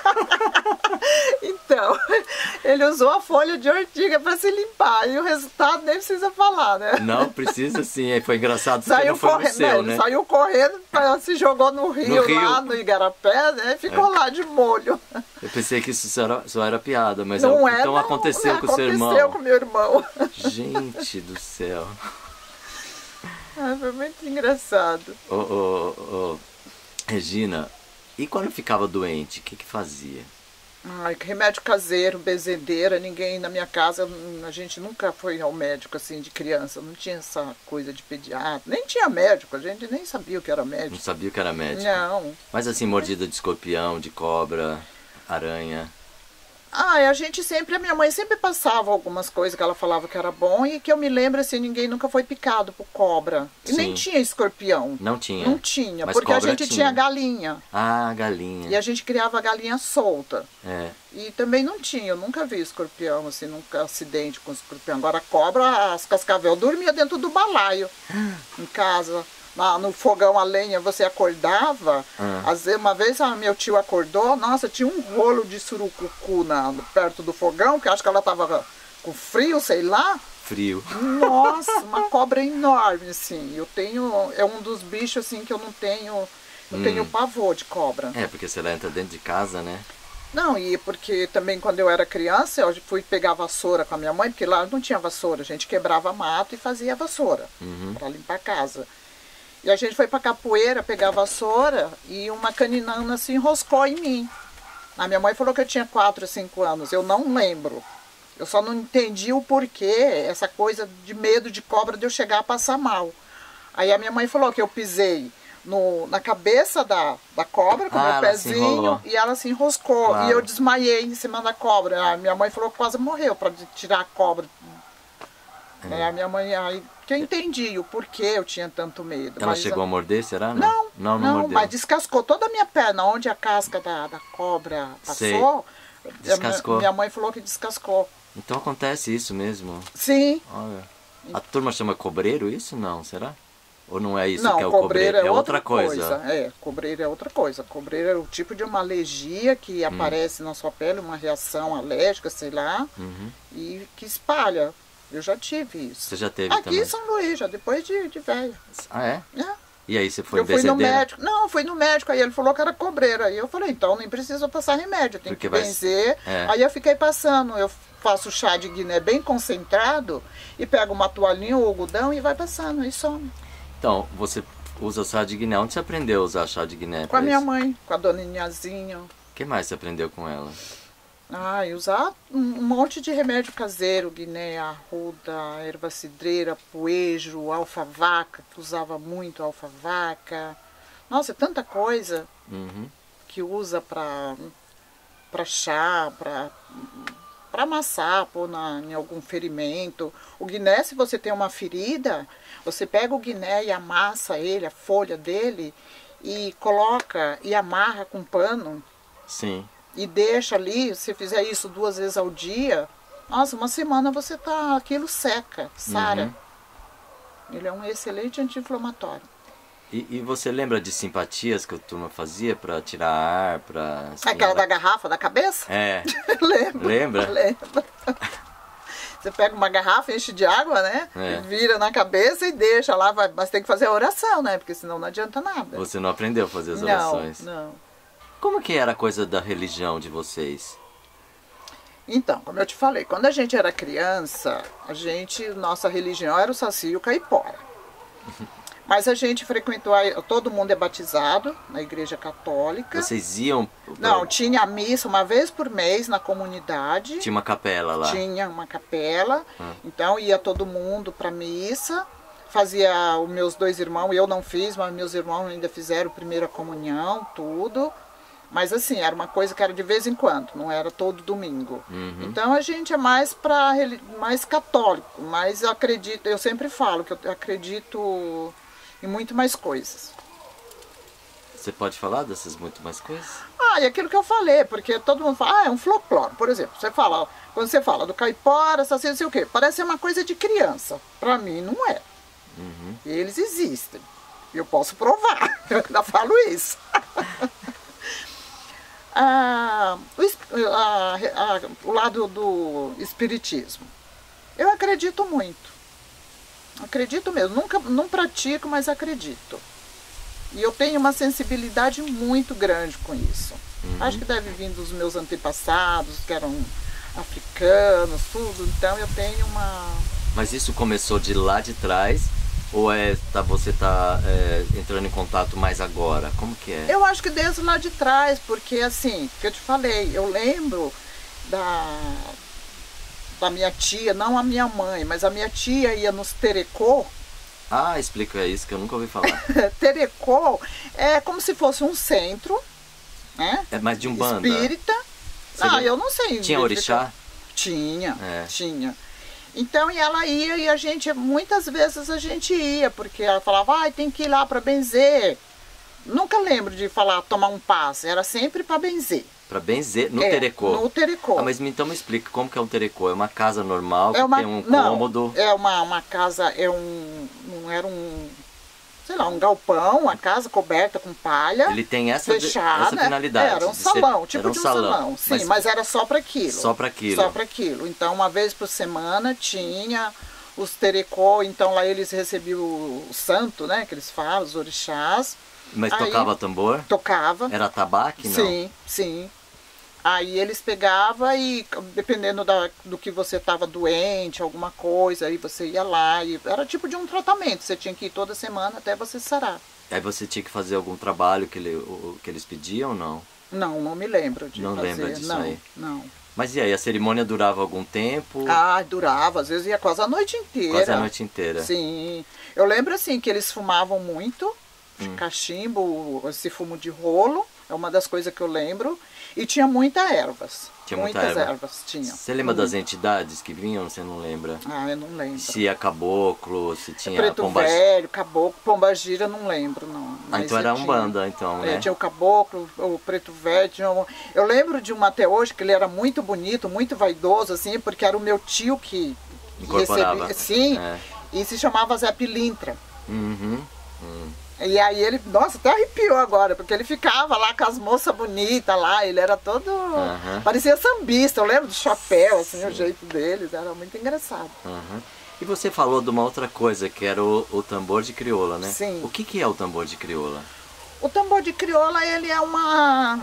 Então, ele usou a folha de ortiga para se limpar. E o resultado nem precisa falar, né? Não, precisa sim. Foi engraçado porque não foi correndo, no seu, né? Saiu correndo, se jogou no rio lá no Igarapé, né? Ficou lá de molho. Eu pensei que isso só era piada, mas então aconteceu com o seu irmão. Aconteceu com meu irmão. Gente do céu. Foi muito engraçado. Regina, e quando ficava doente, o que fazia? Remédio caseiro, benzedeira, ninguém na minha casa, a gente nunca foi ao médico assim de criança, não tinha essa coisa de pediatra, nem tinha médico, a gente nem sabia o que era médico. Não sabia o que era médico? Não. Mas assim, mordida de escorpião, de cobra, aranha... a minha mãe sempre passava algumas coisas que ela falava que era bom e que eu me lembro assim, ninguém nunca foi picado por cobra. E nem tinha escorpião. Não tinha? Não tinha, mas porque a cobra gente tinha galinha. Ah, galinha. E a gente criava galinha solta. É. E também não tinha, eu nunca vi escorpião, assim, nunca acidente com escorpião. Agora a cobra, as cascavel dormia dentro do balaio, em casa. no fogão a lenha, você acordava. Às vezes, uma vez meu tio acordou, nossa, tinha um rolo de surucucu perto do fogão, que acho que ela estava com frio, sei lá. Frio. Nossa, uma cobra enorme, assim. Eu tenho, é um dos bichos assim que eu não tenho, eu tenho pavor de cobra. É, porque você entra dentro de casa, né? Não, e porque também quando eu era criança, eu fui pegar vassoura com a minha mãe, porque lá não tinha vassoura, a gente quebrava mato e fazia vassoura para limpar a casa. E a gente foi para capoeira pegar a vassoura e uma caninana se enroscou em mim. A minha mãe falou que eu tinha 4 ou 5 anos, eu não lembro. Eu só não entendi o porquê, essa coisa de medo de cobra, de eu chegar a passar mal. Aí a minha mãe falou que eu pisei na cabeça da cobra com o meu pezinho e ela se enroscou. Claro. E eu desmaiei em cima da cobra. A minha mãe falou que quase morreu para tirar a cobra. A minha mãe, aí que eu entendi o porquê eu tinha tanto medo. Ela chegou a morder, será? Não, não mordeu. Mas descascou toda a minha perna, onde a casca da cobra passou. Descascou. Minha mãe falou que descascou. Então acontece isso mesmo? Sim. Olha. A turma chama cobreiro isso? Não, será? Ou não é isso não, que é o cobreiro? É outra coisa. Cobreiro é outra coisa. Cobreiro é o tipo de uma alergia que aparece na sua pele, uma reação alérgica, sei lá, e que espalha. Eu já tive isso. Você já teve aqui também? Aqui em São Luís, já depois de velha. Ah, é? É. E aí você foi eu fui no médico. Não, eu fui no médico, aí ele falou que era cobreiro. Aí eu falei, então nem precisa passar remédio, tem que benzer. Aí eu fiquei passando, eu faço chá de Guiné bem concentrado e pego uma toalhinha ou algodão e vai passando, e some. Então, você usa chá de Guiné. Onde você aprendeu a usar chá de Guiné? Com a minha mãe, com a dona Inhazinha. O que mais você aprendeu com ela? E usar um monte de remédio caseiro, guiné, arruda, erva cidreira, poejo, alfavaca, que usava muito alfavaca. Nossa, é tanta coisa que usa para chá, para amassar, pôr em algum ferimento. O guiné, se você tem uma ferida, você pega o guiné e amassa ele, a folha dele, e coloca e amarra com pano. Sim. E deixa ali, se fizer isso 2 vezes ao dia, nossa, uma semana aquilo seca, sara. Ele é um excelente anti-inflamatório. E você lembra de simpatias que a turma fazia para tirar ar, para... Aquela da garrafa da cabeça? É. Lembro. Lembra? Lembro. Você pega uma garrafa, enche de água, né? E vira na cabeça e deixa lá, mas tem que fazer a oração, né? Porque senão não adianta nada. Você não aprendeu a fazer as orações? Não. Como que era a coisa da religião de vocês? Então, como eu te falei, quando a gente era criança, nossa religião era o Saci e o Caipora. Mas a gente frequentou, todo mundo é batizado na igreja católica. Vocês iam? Não, tinha a missa uma vez por mês na comunidade. Tinha uma capela lá? Tinha uma capela, então ia todo mundo para missa. Fazia os meus 2 irmãos, eu não fiz, mas meus irmãos ainda fizeram primeira comunhão, tudo. Mas assim, era uma coisa que era de vez em quando, não era todo domingo. Então a gente é mais católico, mas eu sempre falo que eu acredito em muito mais coisas. Você pode falar dessas muito mais coisas? E aquilo que eu falei, porque todo mundo fala, é um folclore, por exemplo. Quando você fala do caipora, assim, não sei o quê, parece uma coisa de criança. Para mim não é. Eles existem. Eu posso provar, eu ainda falo isso. O lado do espiritismo. Eu acredito muito. Acredito mesmo. Não pratico, mas acredito. E eu tenho uma sensibilidade muito grande com isso. Acho que deve vir dos meus antepassados, que eram africanos, tudo. Então eu tenho uma... Mas isso começou de lá de trás? Ou você está entrando em contato mais agora? Como que é? Eu acho que desde lá de trás, porque assim, que eu te falei, eu lembro da minha tia, não a minha mãe, mas a minha tia ia nos terecô. Explica isso que eu nunca ouvi falar. Terecô é como se fosse um centro, né? É mais de Umbanda? Espírita. Eu não sei. Tinha orixá? Tinha. Então, e ela ia e muitas vezes a gente ia, porque ela falava, tem que ir lá para benzer. Nunca lembro de falar, tomar um passe, era sempre para benzer. Para benzer? No terecô? No terecô. Mas então me explica, como que é um terecô? É uma casa normal, que tem um cômodo? É uma casa, sei lá, um galpão, uma casa coberta com palha. Ele tem essa fechada, finalidade. Era um salão, ser, tipo um de um salão. salão. Sim, mas era só para aquilo. Só para aquilo. Só para aquilo. Então, uma vez por semana tinha os terecô, então lá eles recebiam o santo, né, que eles falam, os orixás. Mas aí, tocava tambor? Tocava. Era tabaque, não? Sim, sim. Aí eles pegavam e, dependendo do que você estava doente, alguma coisa, aí você ia lá. E era tipo de um tratamento, você tinha que ir toda semana até você sarar. Aí você tinha que fazer algum trabalho que eles pediam ou não? Não, não me lembro de não fazer. Não lembra disso não, aí? Não. Mas e aí, a cerimônia durava algum tempo? Ah, durava, às vezes ia quase a noite inteira. Quase a noite inteira. Sim. Eu lembro assim que eles fumavam muito, cachimbo, esse fumo de rolo, é uma das coisas que eu lembro. E tinha muitas ervas. Tinha muitas ervas. Tinha. Você lembra das entidades que vinham? Você não lembra? Ah, eu não lembro. Se ia caboclo, se tinha Preto Velho, caboclo, pombagira, não lembro, não. Mas então era Umbanda, então, né? Tinha o caboclo, o Preto Velho. Eu lembro de uma até hoje, que ele era muito bonito, muito vaidoso, assim, porque era o meu tio que incorporava. recebia. Sim, e se chamava Zé Pilintra. E aí ele, nossa, até arrepiou agora, porque ele ficava lá com as moças bonitas lá, ele era todo, parecia sambista, eu lembro do chapéu, assim, o jeito deles, era muito engraçado. E você falou de uma outra coisa, que era o tambor de crioula, né? Sim. O que é o tambor de crioula? O tambor de crioula, ele é uma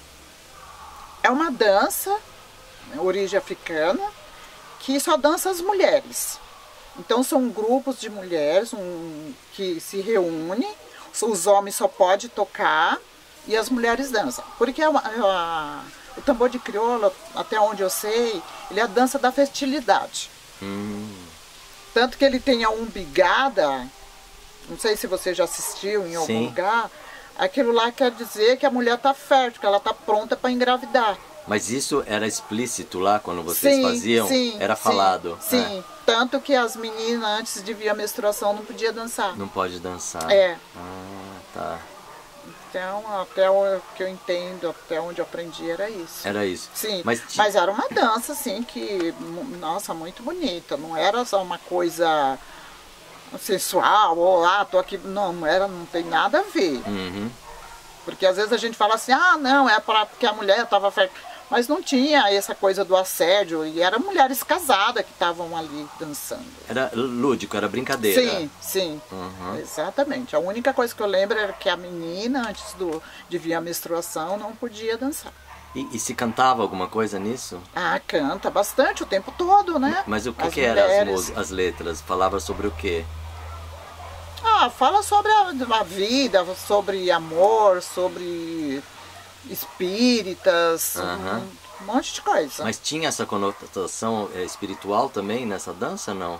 dança, origem africana, que só dança as mulheres. Então são grupos de mulheres que se reúnem, os homens só podem tocar e as mulheres dançam. Porque o tambor de crioula, até onde eu sei, ele é a dança da fertilidade. Tanto que ele tem a umbigada, não sei se você já assistiu em algum lugar, aquilo lá quer dizer que a mulher está fértil, que ela está pronta para engravidar. Mas isso era explícito lá quando vocês faziam? Era falado? Sim, tanto que as meninas antes de vir a menstruação não podiam dançar. Não pode dançar? Ah, tá. Então, até o que eu entendo, até onde eu aprendi era isso. Era isso? Sim, mas era uma dança, assim, que, nossa, muito bonita. Não era só uma coisa sensual, ou tô aqui, não tem nada a ver. Porque às vezes a gente fala assim, não, porque a mulher estava fértil. Mas não tinha essa coisa do assédio, e eram mulheres casadas que estavam ali dançando. Era lúdico, era brincadeira. Sim, exatamente. A única coisa que eu lembro era que a menina, antes de vir a menstruação, não podia dançar. E se cantava alguma coisa nisso? Canta bastante, o tempo todo, né? Mas o que eram as letras? Falava sobre o quê? Fala sobre a vida, sobre amor, sobre espíritas, um monte de coisa. Mas tinha essa conotação espiritual também nessa dança, não?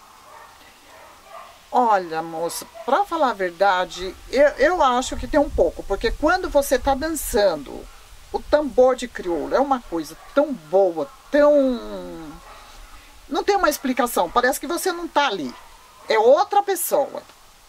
Olha, moça, pra falar a verdade, eu acho que tem um pouco, porque quando você está dançando, o tambor de crioula é uma coisa tão boa, não tem uma explicação, parece que você não está ali, é outra pessoa.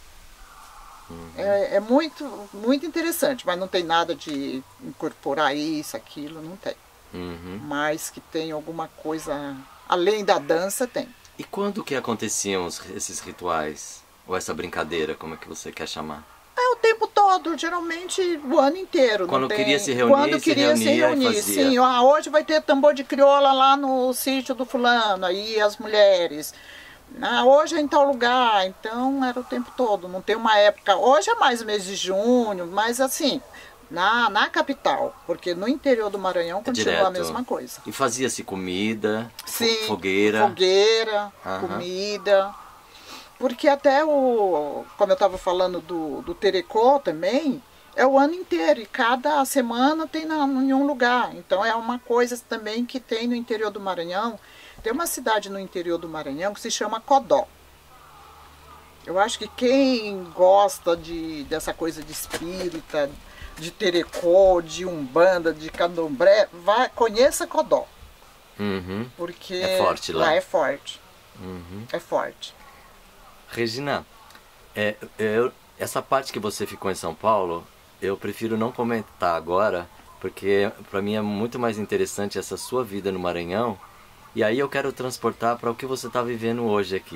É muito, muito interessante, mas não tem nada de incorporar isso, aquilo, não tem. Mas que tem alguma coisa, além da dança, tem. E quando que aconteciam esses rituais? Ou essa brincadeira, como é que você quer chamar? O tempo todo, geralmente o ano inteiro. Quando queria se reunir, quando queria se reunir, sim. Hoje vai ter tambor de crioula lá no sítio do fulano, aí as mulheres... hoje é em tal lugar, então era o tempo todo, não tem uma época, hoje é mais mês de junho, mas assim, na capital, porque no interior do Maranhão continua a mesma coisa. E fazia-se comida, sim, fogueira, comida, porque até como eu estava falando do terecô também, é o ano inteiro, e cada semana tem em um lugar, então é uma coisa também que tem no interior do Maranhão. Tem uma cidade no interior do Maranhão que se chama Codó. Eu acho que quem gosta dessa coisa de espírita, de terecô, de umbanda, de candomblé, conheça Codó. Porque é forte lá. Lá é forte. É forte. Regina, essa parte que você ficou em São Paulo, eu prefiro não comentar agora, porque para mim é muito mais interessante essa sua vida no Maranhão. E aí eu quero transportar para o que você está vivendo hoje aqui.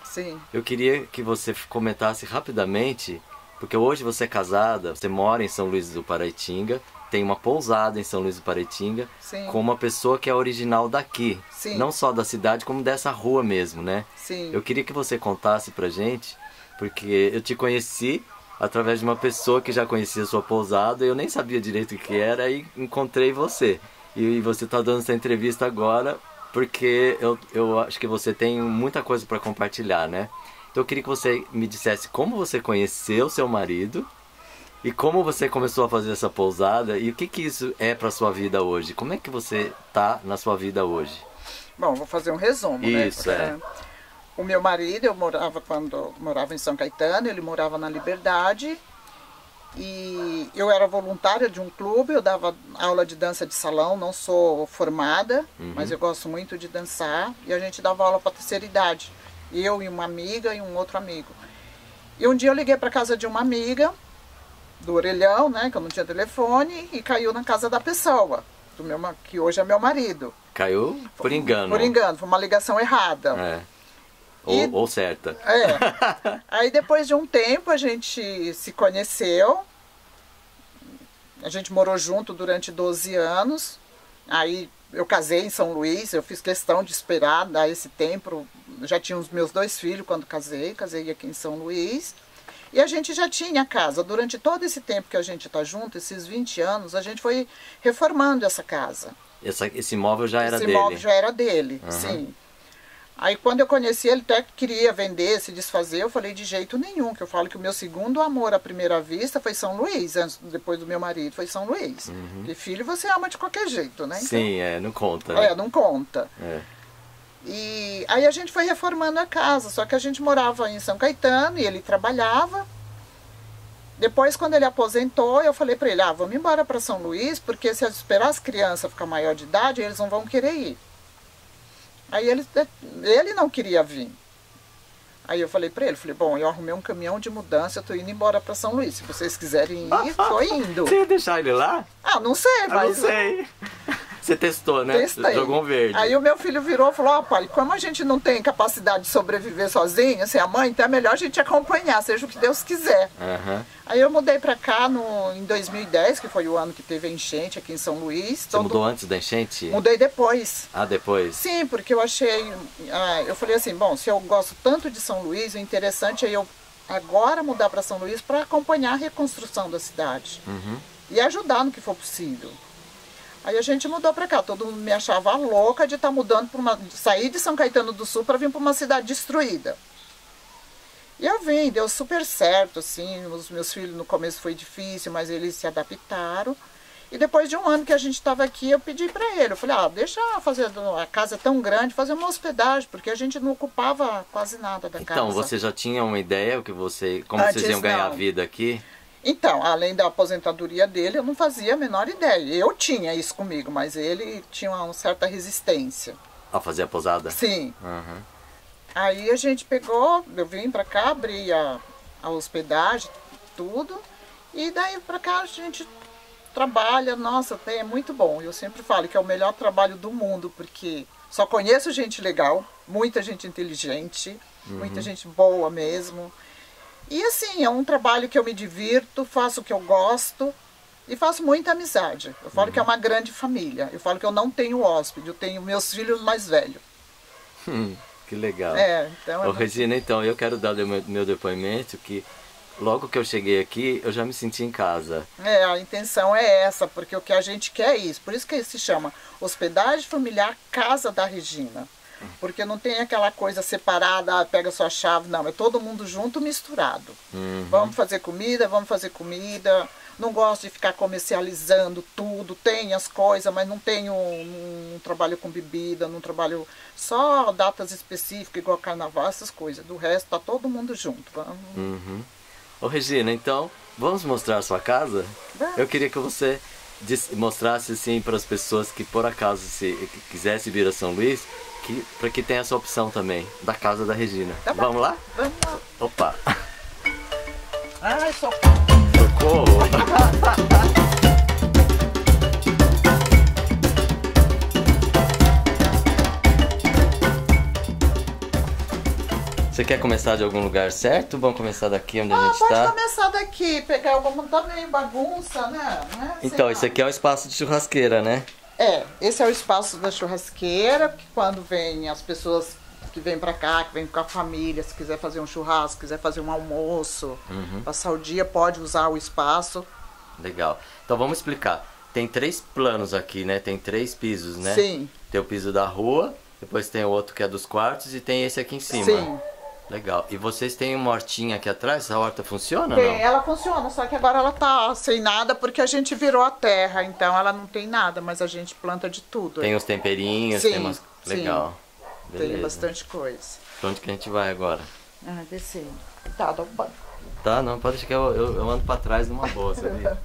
Sim. Eu queria que você comentasse rapidamente, porque hoje você é casada, você mora em São Luís do Paraitinga, tem uma pousada em São Luís do Paraitinga, Sim. com uma pessoa que é original daqui. Sim. Não só da cidade, como dessa rua mesmo, né? Sim. Eu queria que você contasse pra gente, porque eu te conheci através de uma pessoa que já conhecia a sua pousada, eu nem sabia direito o que era, e encontrei você. E você está dando essa entrevista agora porque eu acho que você tem muita coisa para compartilhar, né? Então eu queria que você me dissesse como você conheceu seu marido e como você começou a fazer essa pousada e o que isso é para sua vida hoje. Como é que você tá na sua vida hoje? Bom, vou fazer um resumo, né? Isso, é. O meu marido, quando morava em São Caetano, ele morava na Liberdade. E eu era voluntária de um clube, eu dava aula de dança de salão, não sou formada, mas eu gosto muito de dançar. E a gente dava aula para terceira idade, eu e uma amiga e um outro amigo. E um dia eu liguei para casa de uma amiga, do orelhão, né, que eu não tinha telefone, e caiu na casa da pessoa, que hoje é meu marido. Caiu por engano. Por engano, foi uma ligação errada. É. Ou certa. É. Aí depois de um tempo a gente se conheceu. A gente morou junto durante 12 anos. Aí eu casei em São Luís, eu fiz questão de esperar dar esse tempo. Já tinha os meus 2 filhos quando casei aqui em São Luís. E a gente já tinha casa. Durante todo esse tempo que a gente está junto, esses 20 anos, a gente foi reformando essa casa. Esse imóvel já era dele? Esse imóvel já era dele, sim. Aí quando eu conheci ele, até queria vender, se desfazer, eu falei de jeito nenhum, que eu falo que o meu segundo amor à primeira vista foi São Luís, depois do meu marido foi São Luís. Porque filho você ama de qualquer jeito, né? Então, sim, não conta. Né? Não conta. E aí a gente foi reformando a casa, só que a gente morava em São Caetano e ele trabalhava. Depois, quando ele aposentou, eu falei para ele, vamos embora para São Luís, porque se eu esperar as crianças ficar maior de idade, eles não vão querer ir. Aí ele não queria vir. Aí eu falei pra ele, bom, eu arrumei um caminhão de mudança, eu tô indo embora pra São Luís. Se vocês quiserem ir, tô indo. Você ia deixar ele lá? Não sei, mas... não sei. Você testou, né? Testei. Jogou um verde. Aí o meu filho virou e falou, pai, como a gente não tem capacidade de sobreviver sozinho, sem a mãe, então é melhor a gente acompanhar, seja o que Deus quiser. Aí eu mudei pra cá em 2010, que foi o ano que teve a enchente aqui em São Luís. Você mudou antes da enchente? Mudei depois. Depois? Sim, porque eu achei... eu falei assim, bom, se eu gosto tanto de São Luís, o interessante é eu agora mudar para São Luís para acompanhar a reconstrução da cidade. E ajudar no que for possível. Aí a gente mudou para cá, todo mundo me achava louca de estar mudando, sair de São Caetano do Sul para vir para uma cidade destruída. E eu vim, deu super certo, assim, os meus filhos no começo foi difícil, mas eles se adaptaram. E depois de um ano que a gente estava aqui, eu pedi para ele, eu falei, deixa fazer, a casa é tão grande, fazer uma hospedagem, porque a gente não ocupava quase nada da casa. Então, você já tinha uma ideia como vocês iam ganhar vida aqui? Então, além da aposentadoria dele, eu não fazia a menor ideia. Eu tinha isso comigo, mas ele tinha uma certa resistência. A fazer a pousada? Sim. Aí a gente pegou, eu vim pra cá, abri a hospedagem, tudo. E daí pra cá a gente trabalha, nossa, é muito bom. Eu sempre falo que é o melhor trabalho do mundo, porque só conheço gente legal, muita gente inteligente, muita gente boa mesmo. E assim, é um trabalho que eu me divirto, faço o que eu gosto e faço muita amizade. Eu falo que é uma grande família. Eu falo que eu não tenho hóspede, eu tenho meus filhos mais velhos. Que legal. Então Regina, então, eu quero dar o meu depoimento que logo que eu cheguei aqui, eu já me senti em casa. A intenção é essa, porque o que a gente quer é isso. Por isso que se chama Hospedagem Familiar Casa da Regina. Porque não tem aquela coisa separada, pega sua chave, não, é todo mundo junto, misturado. Vamos fazer comida, não gosto de ficar comercializando tudo, tem as coisas, mas não tenho um trabalho com bebida, não trabalho só datas específicas, igual carnaval, essas coisas. Do resto, tá todo mundo junto. Ô Regina, então, vamos mostrar a sua casa? Eu queria que você mostrasse assim para as pessoas que por acaso que quisessem vir a São Luís, para que tenha essa opção também, da casa da Regina. Vamos lá? Vamos lá. Opa! Ai, socorro! Socorro! Você quer começar de algum lugar certo? Vamos começar daqui onde a gente pode tá? começar daqui, pegar alguma também bagunça, né? Não é assim, Então, não. esse aqui é um espaço de churrasqueira, né? Esse é o espaço da churrasqueira, que quando vem as pessoas que vêm pra cá, que vêm com a família, se quiser fazer um churrasco, quiser fazer um almoço, passar o dia, pode usar o espaço. Legal. Então vamos explicar. Tem 3 planos aqui, né? Tem 3 pisos, né? Sim. Tem o piso da rua, depois tem o outro que é dos quartos e tem esse aqui em cima. Sim. Legal. E vocês têm uma hortinha aqui atrás? Essa horta funciona ou Tem, não? ela funciona, só que agora ela tá sem nada porque a gente virou a terra, então ela não tem nada, mas a gente planta de tudo. Tem os temperinhos, Sim, tem umas... sim. Legal. Beleza. Tem bastante coisa. Pra onde que a gente vai agora? Descer. Tá, dá um banho. Tá, não, pode deixar que eu ando pra trás numa boa, sabia?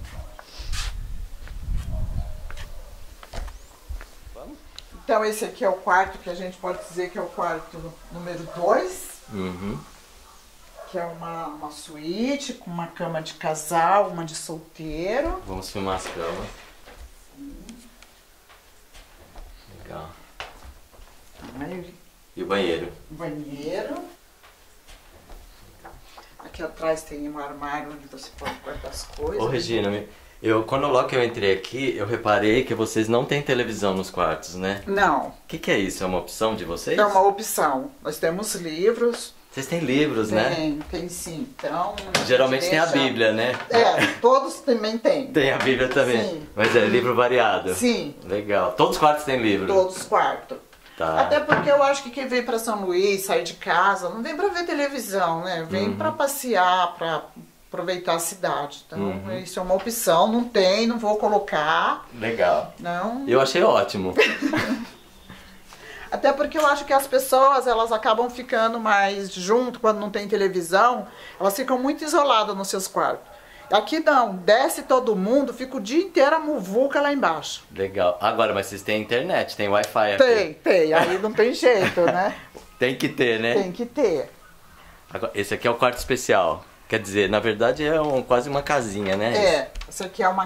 Então esse aqui é o quarto que a gente pode dizer que é o quarto número 2. Que é uma suíte com uma cama de casal, uma de solteiro. Vamos filmar as camas. Legal. Aí, E o banheiro? banheiro. Aqui atrás tem um armário onde você pode guardar as coisas. Ô Regina, quando logo que eu entrei aqui, eu reparei que vocês não têm televisão nos quartos, né? Não, O que é isso? É uma opção de vocês? é uma opção. Nós temos livros. Vocês têm livros, né? Tem sim. Então, Geralmente tem a deixa- Bíblia, né? Todos também tem. Tem a Bíblia também. Sim. Mas é livro variado. Sim, Legal. Todos os quartos têm livro? todos os quartos. Tá. Até porque eu acho que quem vem para São Luís, sai de casa, não vem para ver televisão, né? Vem para passear, para aproveitar a cidade. Então, isso é uma opção. Não tem, não vou colocar. Legal. Não. Eu achei ótimo. Até porque eu acho que as pessoas, elas acabam ficando mais junto quando não tem televisão. Elas ficam muito isoladas nos seus quartos. Aqui não, desce todo mundo, fica o dia inteiro a muvuca lá embaixo. Legal. Agora, mas vocês têm internet, tem Wi-Fi aqui? Tem. Aí não tem jeito, né? Tem que ter, né? Tem que ter. Agora, esse aqui é o quarto especial. Quer dizer, na verdade é quase uma casinha, né? Isso aqui é uma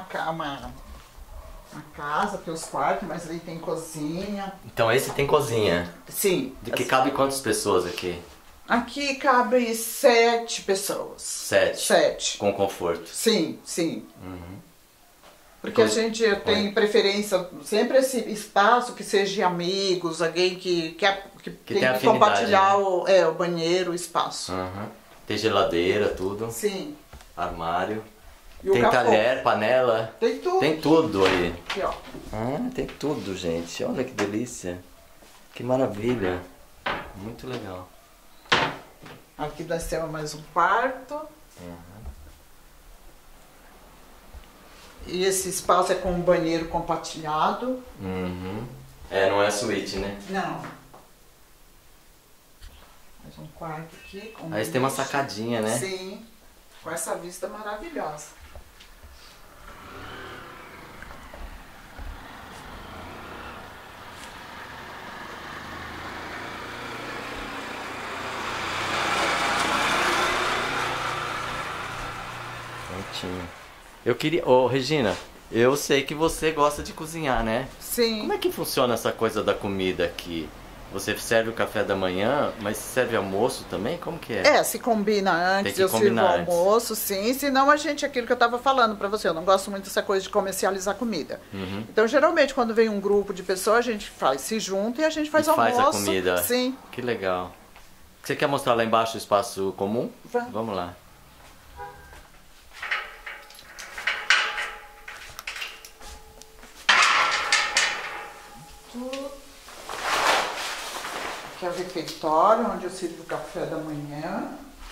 casa, tem os quartos, mas aí tem cozinha. Então esse tem cozinha. Sim. De que cabe quantas pessoas aqui? Aqui cabe 7 pessoas. 7. 7. Com conforto. Sim. Porque a gente tem preferência sempre esse espaço que seja de amigos, alguém que tem tem afinidade, que compartilhar né? o banheiro, o espaço. Tem geladeira, tudo. Sim. Armário. E o Tem café. talher, panela. Tem tudo. Tem tudo aí. Aqui, ó. Tem tudo, gente. Olha que delícia. Que maravilha. Muito legal. Aqui nós temos mais um quarto. E esse espaço é com um banheiro compartilhado. Não é suíte, né? Não. Mais um quarto aqui. Com Aí você tem uma lixo. sacadinha, né? Sim. Com essa vista maravilhosa. Prontinho. Eu queria... Ô, Regina, eu sei que você gosta de cozinhar, né? Sim. Como é que funciona essa coisa da comida aqui? Você serve o café da manhã, mas serve almoço também? Como que é? Se combina Tem antes, que eu sirvo o combinar antes. almoço, sim. Senão a gente, aquilo que eu estava falando para você, eu não gosto muito dessa coisa de comercializar comida. Então, geralmente, quando vem um grupo de pessoas, a gente se junta e a gente faz E almoço. faz a comida. Sim. Que legal. Você quer mostrar lá embaixo o espaço comum? Vamos lá. Aqui é o refeitório, onde eu sirvo o café da manhã.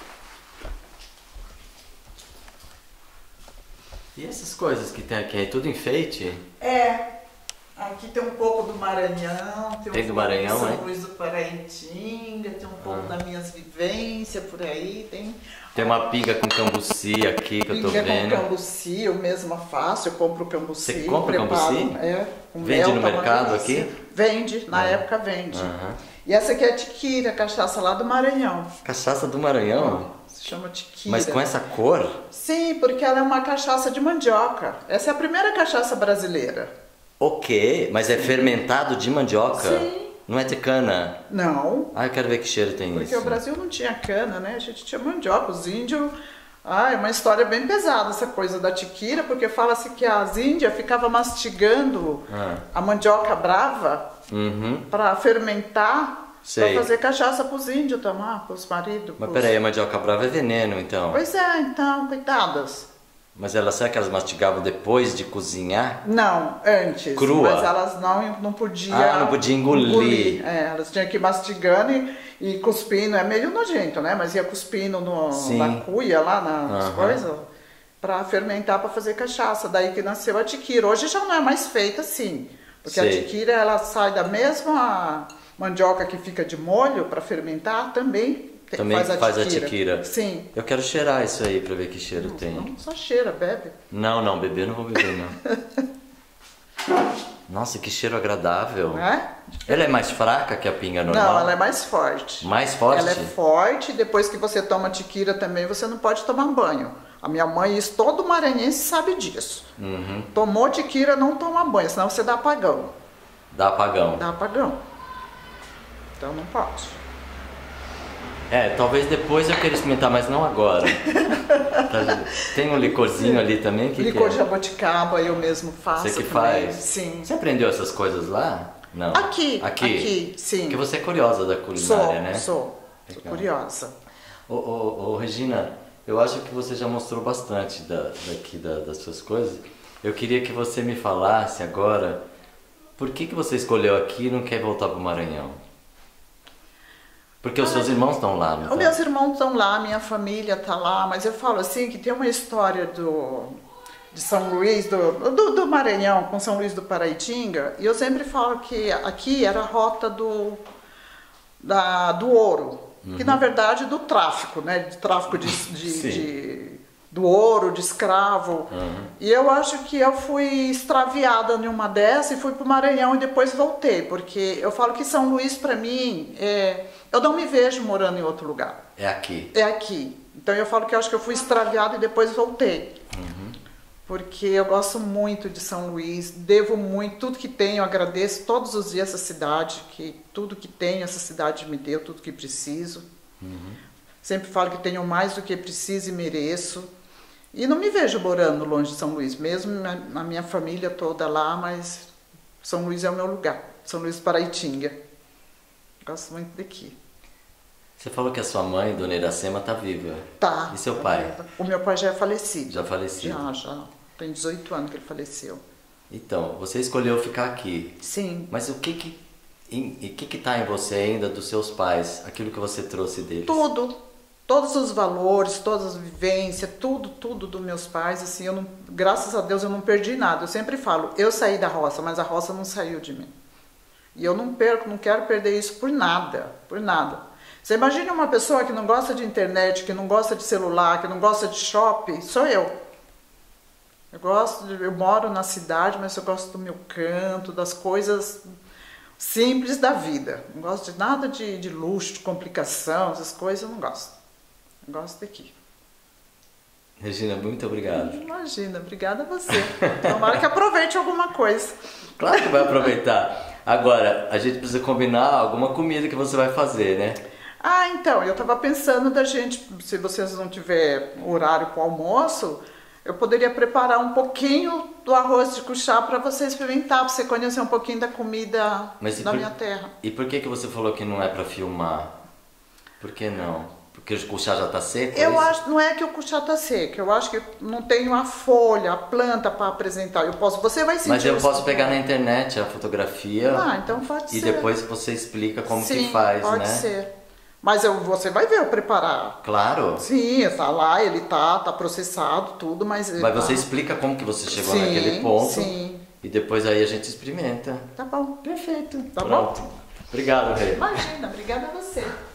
E essas coisas que tem aqui, é tudo enfeite? Aqui tem um pouco do Maranhão, Tem um do pouco Maranhão, de São né? Luís do Paraitinga, tem um pouco das minhas vivências por aí, Tem uma pinga com cambuci aqui que eu tô pinga vendo. com cambuci, eu mesma faço, eu compro cambuci. Você compra preparo, cambuci? Com Vende mel, no tá uma mercado delícia. aqui? Vende, na época vende. E essa aqui é a tiquira, cachaça lá do Maranhão. Cachaça do Maranhão? Se chama tiquira. Mas com essa cor? Sim, porque ela é uma cachaça de mandioca. Essa é a primeira cachaça brasileira. Ok, mas é fermentado de mandioca? Sim. Não é de cana? Não. Ah, eu quero ver que cheiro tem Porque isso. o Brasil não tinha cana, né? A gente tinha mandioca. Os índios... Ah, é uma história bem pesada essa coisa da tiquira, porque fala-se que as índias ficavam mastigando a mandioca brava para fermentar, para fazer cachaça para os índios tomar, para os maridos. Mas peraí, a mandioca brava é veneno, então? Pois é, então, coitadas. Mas será que elas mastigavam depois de cozinhar? Não, antes. Crua? Mas elas não podiam... Ah, não podia engolir. É, elas tinham que ir mastigando e cuspindo. É meio nojento, né? Mas ia cuspindo na cuia, lá nas coisas, para fermentar, para fazer cachaça. Daí que nasceu a tiquira. Hoje já não é mais feita assim. Porque a tiquira, ela sai da mesma mandioca que fica de molho para fermentar também. Também faz a tiquira. Sim. Eu quero cheirar isso aí pra ver que cheiro tem. Não, só cheira, bebe. Não, beber não vou beber, não. Nossa, que cheiro agradável. Não é? Ela é mais fraca que a pinga normal? Não, ela é mais forte. Mais forte? Ela é forte, depois que você toma tiquira também, você não pode tomar banho. A minha mãe, isso todo maranhense sabe disso. Tomou tiquira, não toma banho, senão você dá apagão. Dá apagão? Dá apagão. Então não pode. Talvez depois eu queira experimentar, mas não agora. Tem um licorzinho ali também? Licor de jabuticaba eu mesmo faço. Você que também. faz? Sim. Você aprendeu essas coisas lá? Não. Aqui, sim. Porque você é curiosa da culinária, né? Sou curiosa. Ô, Regina, eu acho que você já mostrou bastante das suas coisas. Eu queria que você me falasse agora, por que você escolheu aqui e não quer voltar para o Maranhão? Porque os seus irmãos estão lá, não? Os meus irmãos estão lá, minha família está lá, mas eu falo assim que tem uma história de São Luís, do Maranhão com São Luís do Paraitinga, e eu sempre falo que aqui era a rota do ouro, que na verdade do tráfico, né? De tráfico do ouro, de escravo. E eu acho que eu fui extraviada em uma dessas e fui para o Maranhão e depois voltei, porque eu falo que São Luís para mim, eu não me vejo morando em outro lugar. É aqui? É aqui. Então eu falo que eu acho que eu fui extraviada e depois voltei. Porque eu gosto muito de São Luís, devo muito, tudo que tenho, eu agradeço todos os dias essa cidade, que tudo que tenho essa cidade me deu, tudo que preciso. Sempre falo que tenho mais do que preciso e mereço. E não me vejo morando longe de São Luís, mesmo a minha família toda lá, mas São Luís é o meu lugar, São Luís do Paraitinga. Gosto muito daqui. Você falou que a sua mãe, Dona Iracema, está viva. Tá. E seu pai? O meu pai já é falecido. Já falecido? Já. Tem 18 anos que ele faleceu. Então, você escolheu ficar aqui. Sim. Mas o que está em você ainda dos seus pais? Aquilo que você trouxe deles? Tudo. Todos os valores, todas as vivências, tudo dos meus pais, assim, graças a Deus eu não perdi nada. Eu sempre falo, eu saí da roça, mas a roça não saiu de mim. E eu não quero perder isso por nada, por nada. Você imagina uma pessoa que não gosta de internet, que não gosta de celular, que não gosta de shopping, sou eu. Eu moro na cidade, mas eu gosto do meu canto, das coisas simples da vida. Não gosto de nada de luxo, de complicação, essas coisas eu não gosto. Eu gosto daqui. Regina, muito obrigado. Imagina, obrigada a você. Tomara que aproveite alguma coisa. Claro que vai aproveitar. Agora, a gente precisa combinar alguma comida que você vai fazer, né? Então, eu estava pensando da gente, se vocês não tiverem horário para o almoço, eu poderia preparar um pouquinho do arroz de cuchá para você experimentar, para você conhecer um pouquinho da comida da minha terra. E por que você falou que não é para filmar? Por que não? Porque o cuchá já está seco? Eu acho, não é que o cuchá está seco, eu acho que não tenho a folha, a planta para apresentar. Você vai sentir. Mas eu posso pegar na internet a fotografia. Então pode ser. E depois você explica como Sim, que faz, pode né? Pode ser. Mas você vai ver eu preparar. Claro. Sim, está lá, ele tá processado, tudo, mas... Mas você explica como que você chegou naquele ponto. Sim. E depois aí a gente experimenta. Tá bom. Perfeito. Tá Pronto. bom? Obrigado, Rê. Imagina, obrigada a você.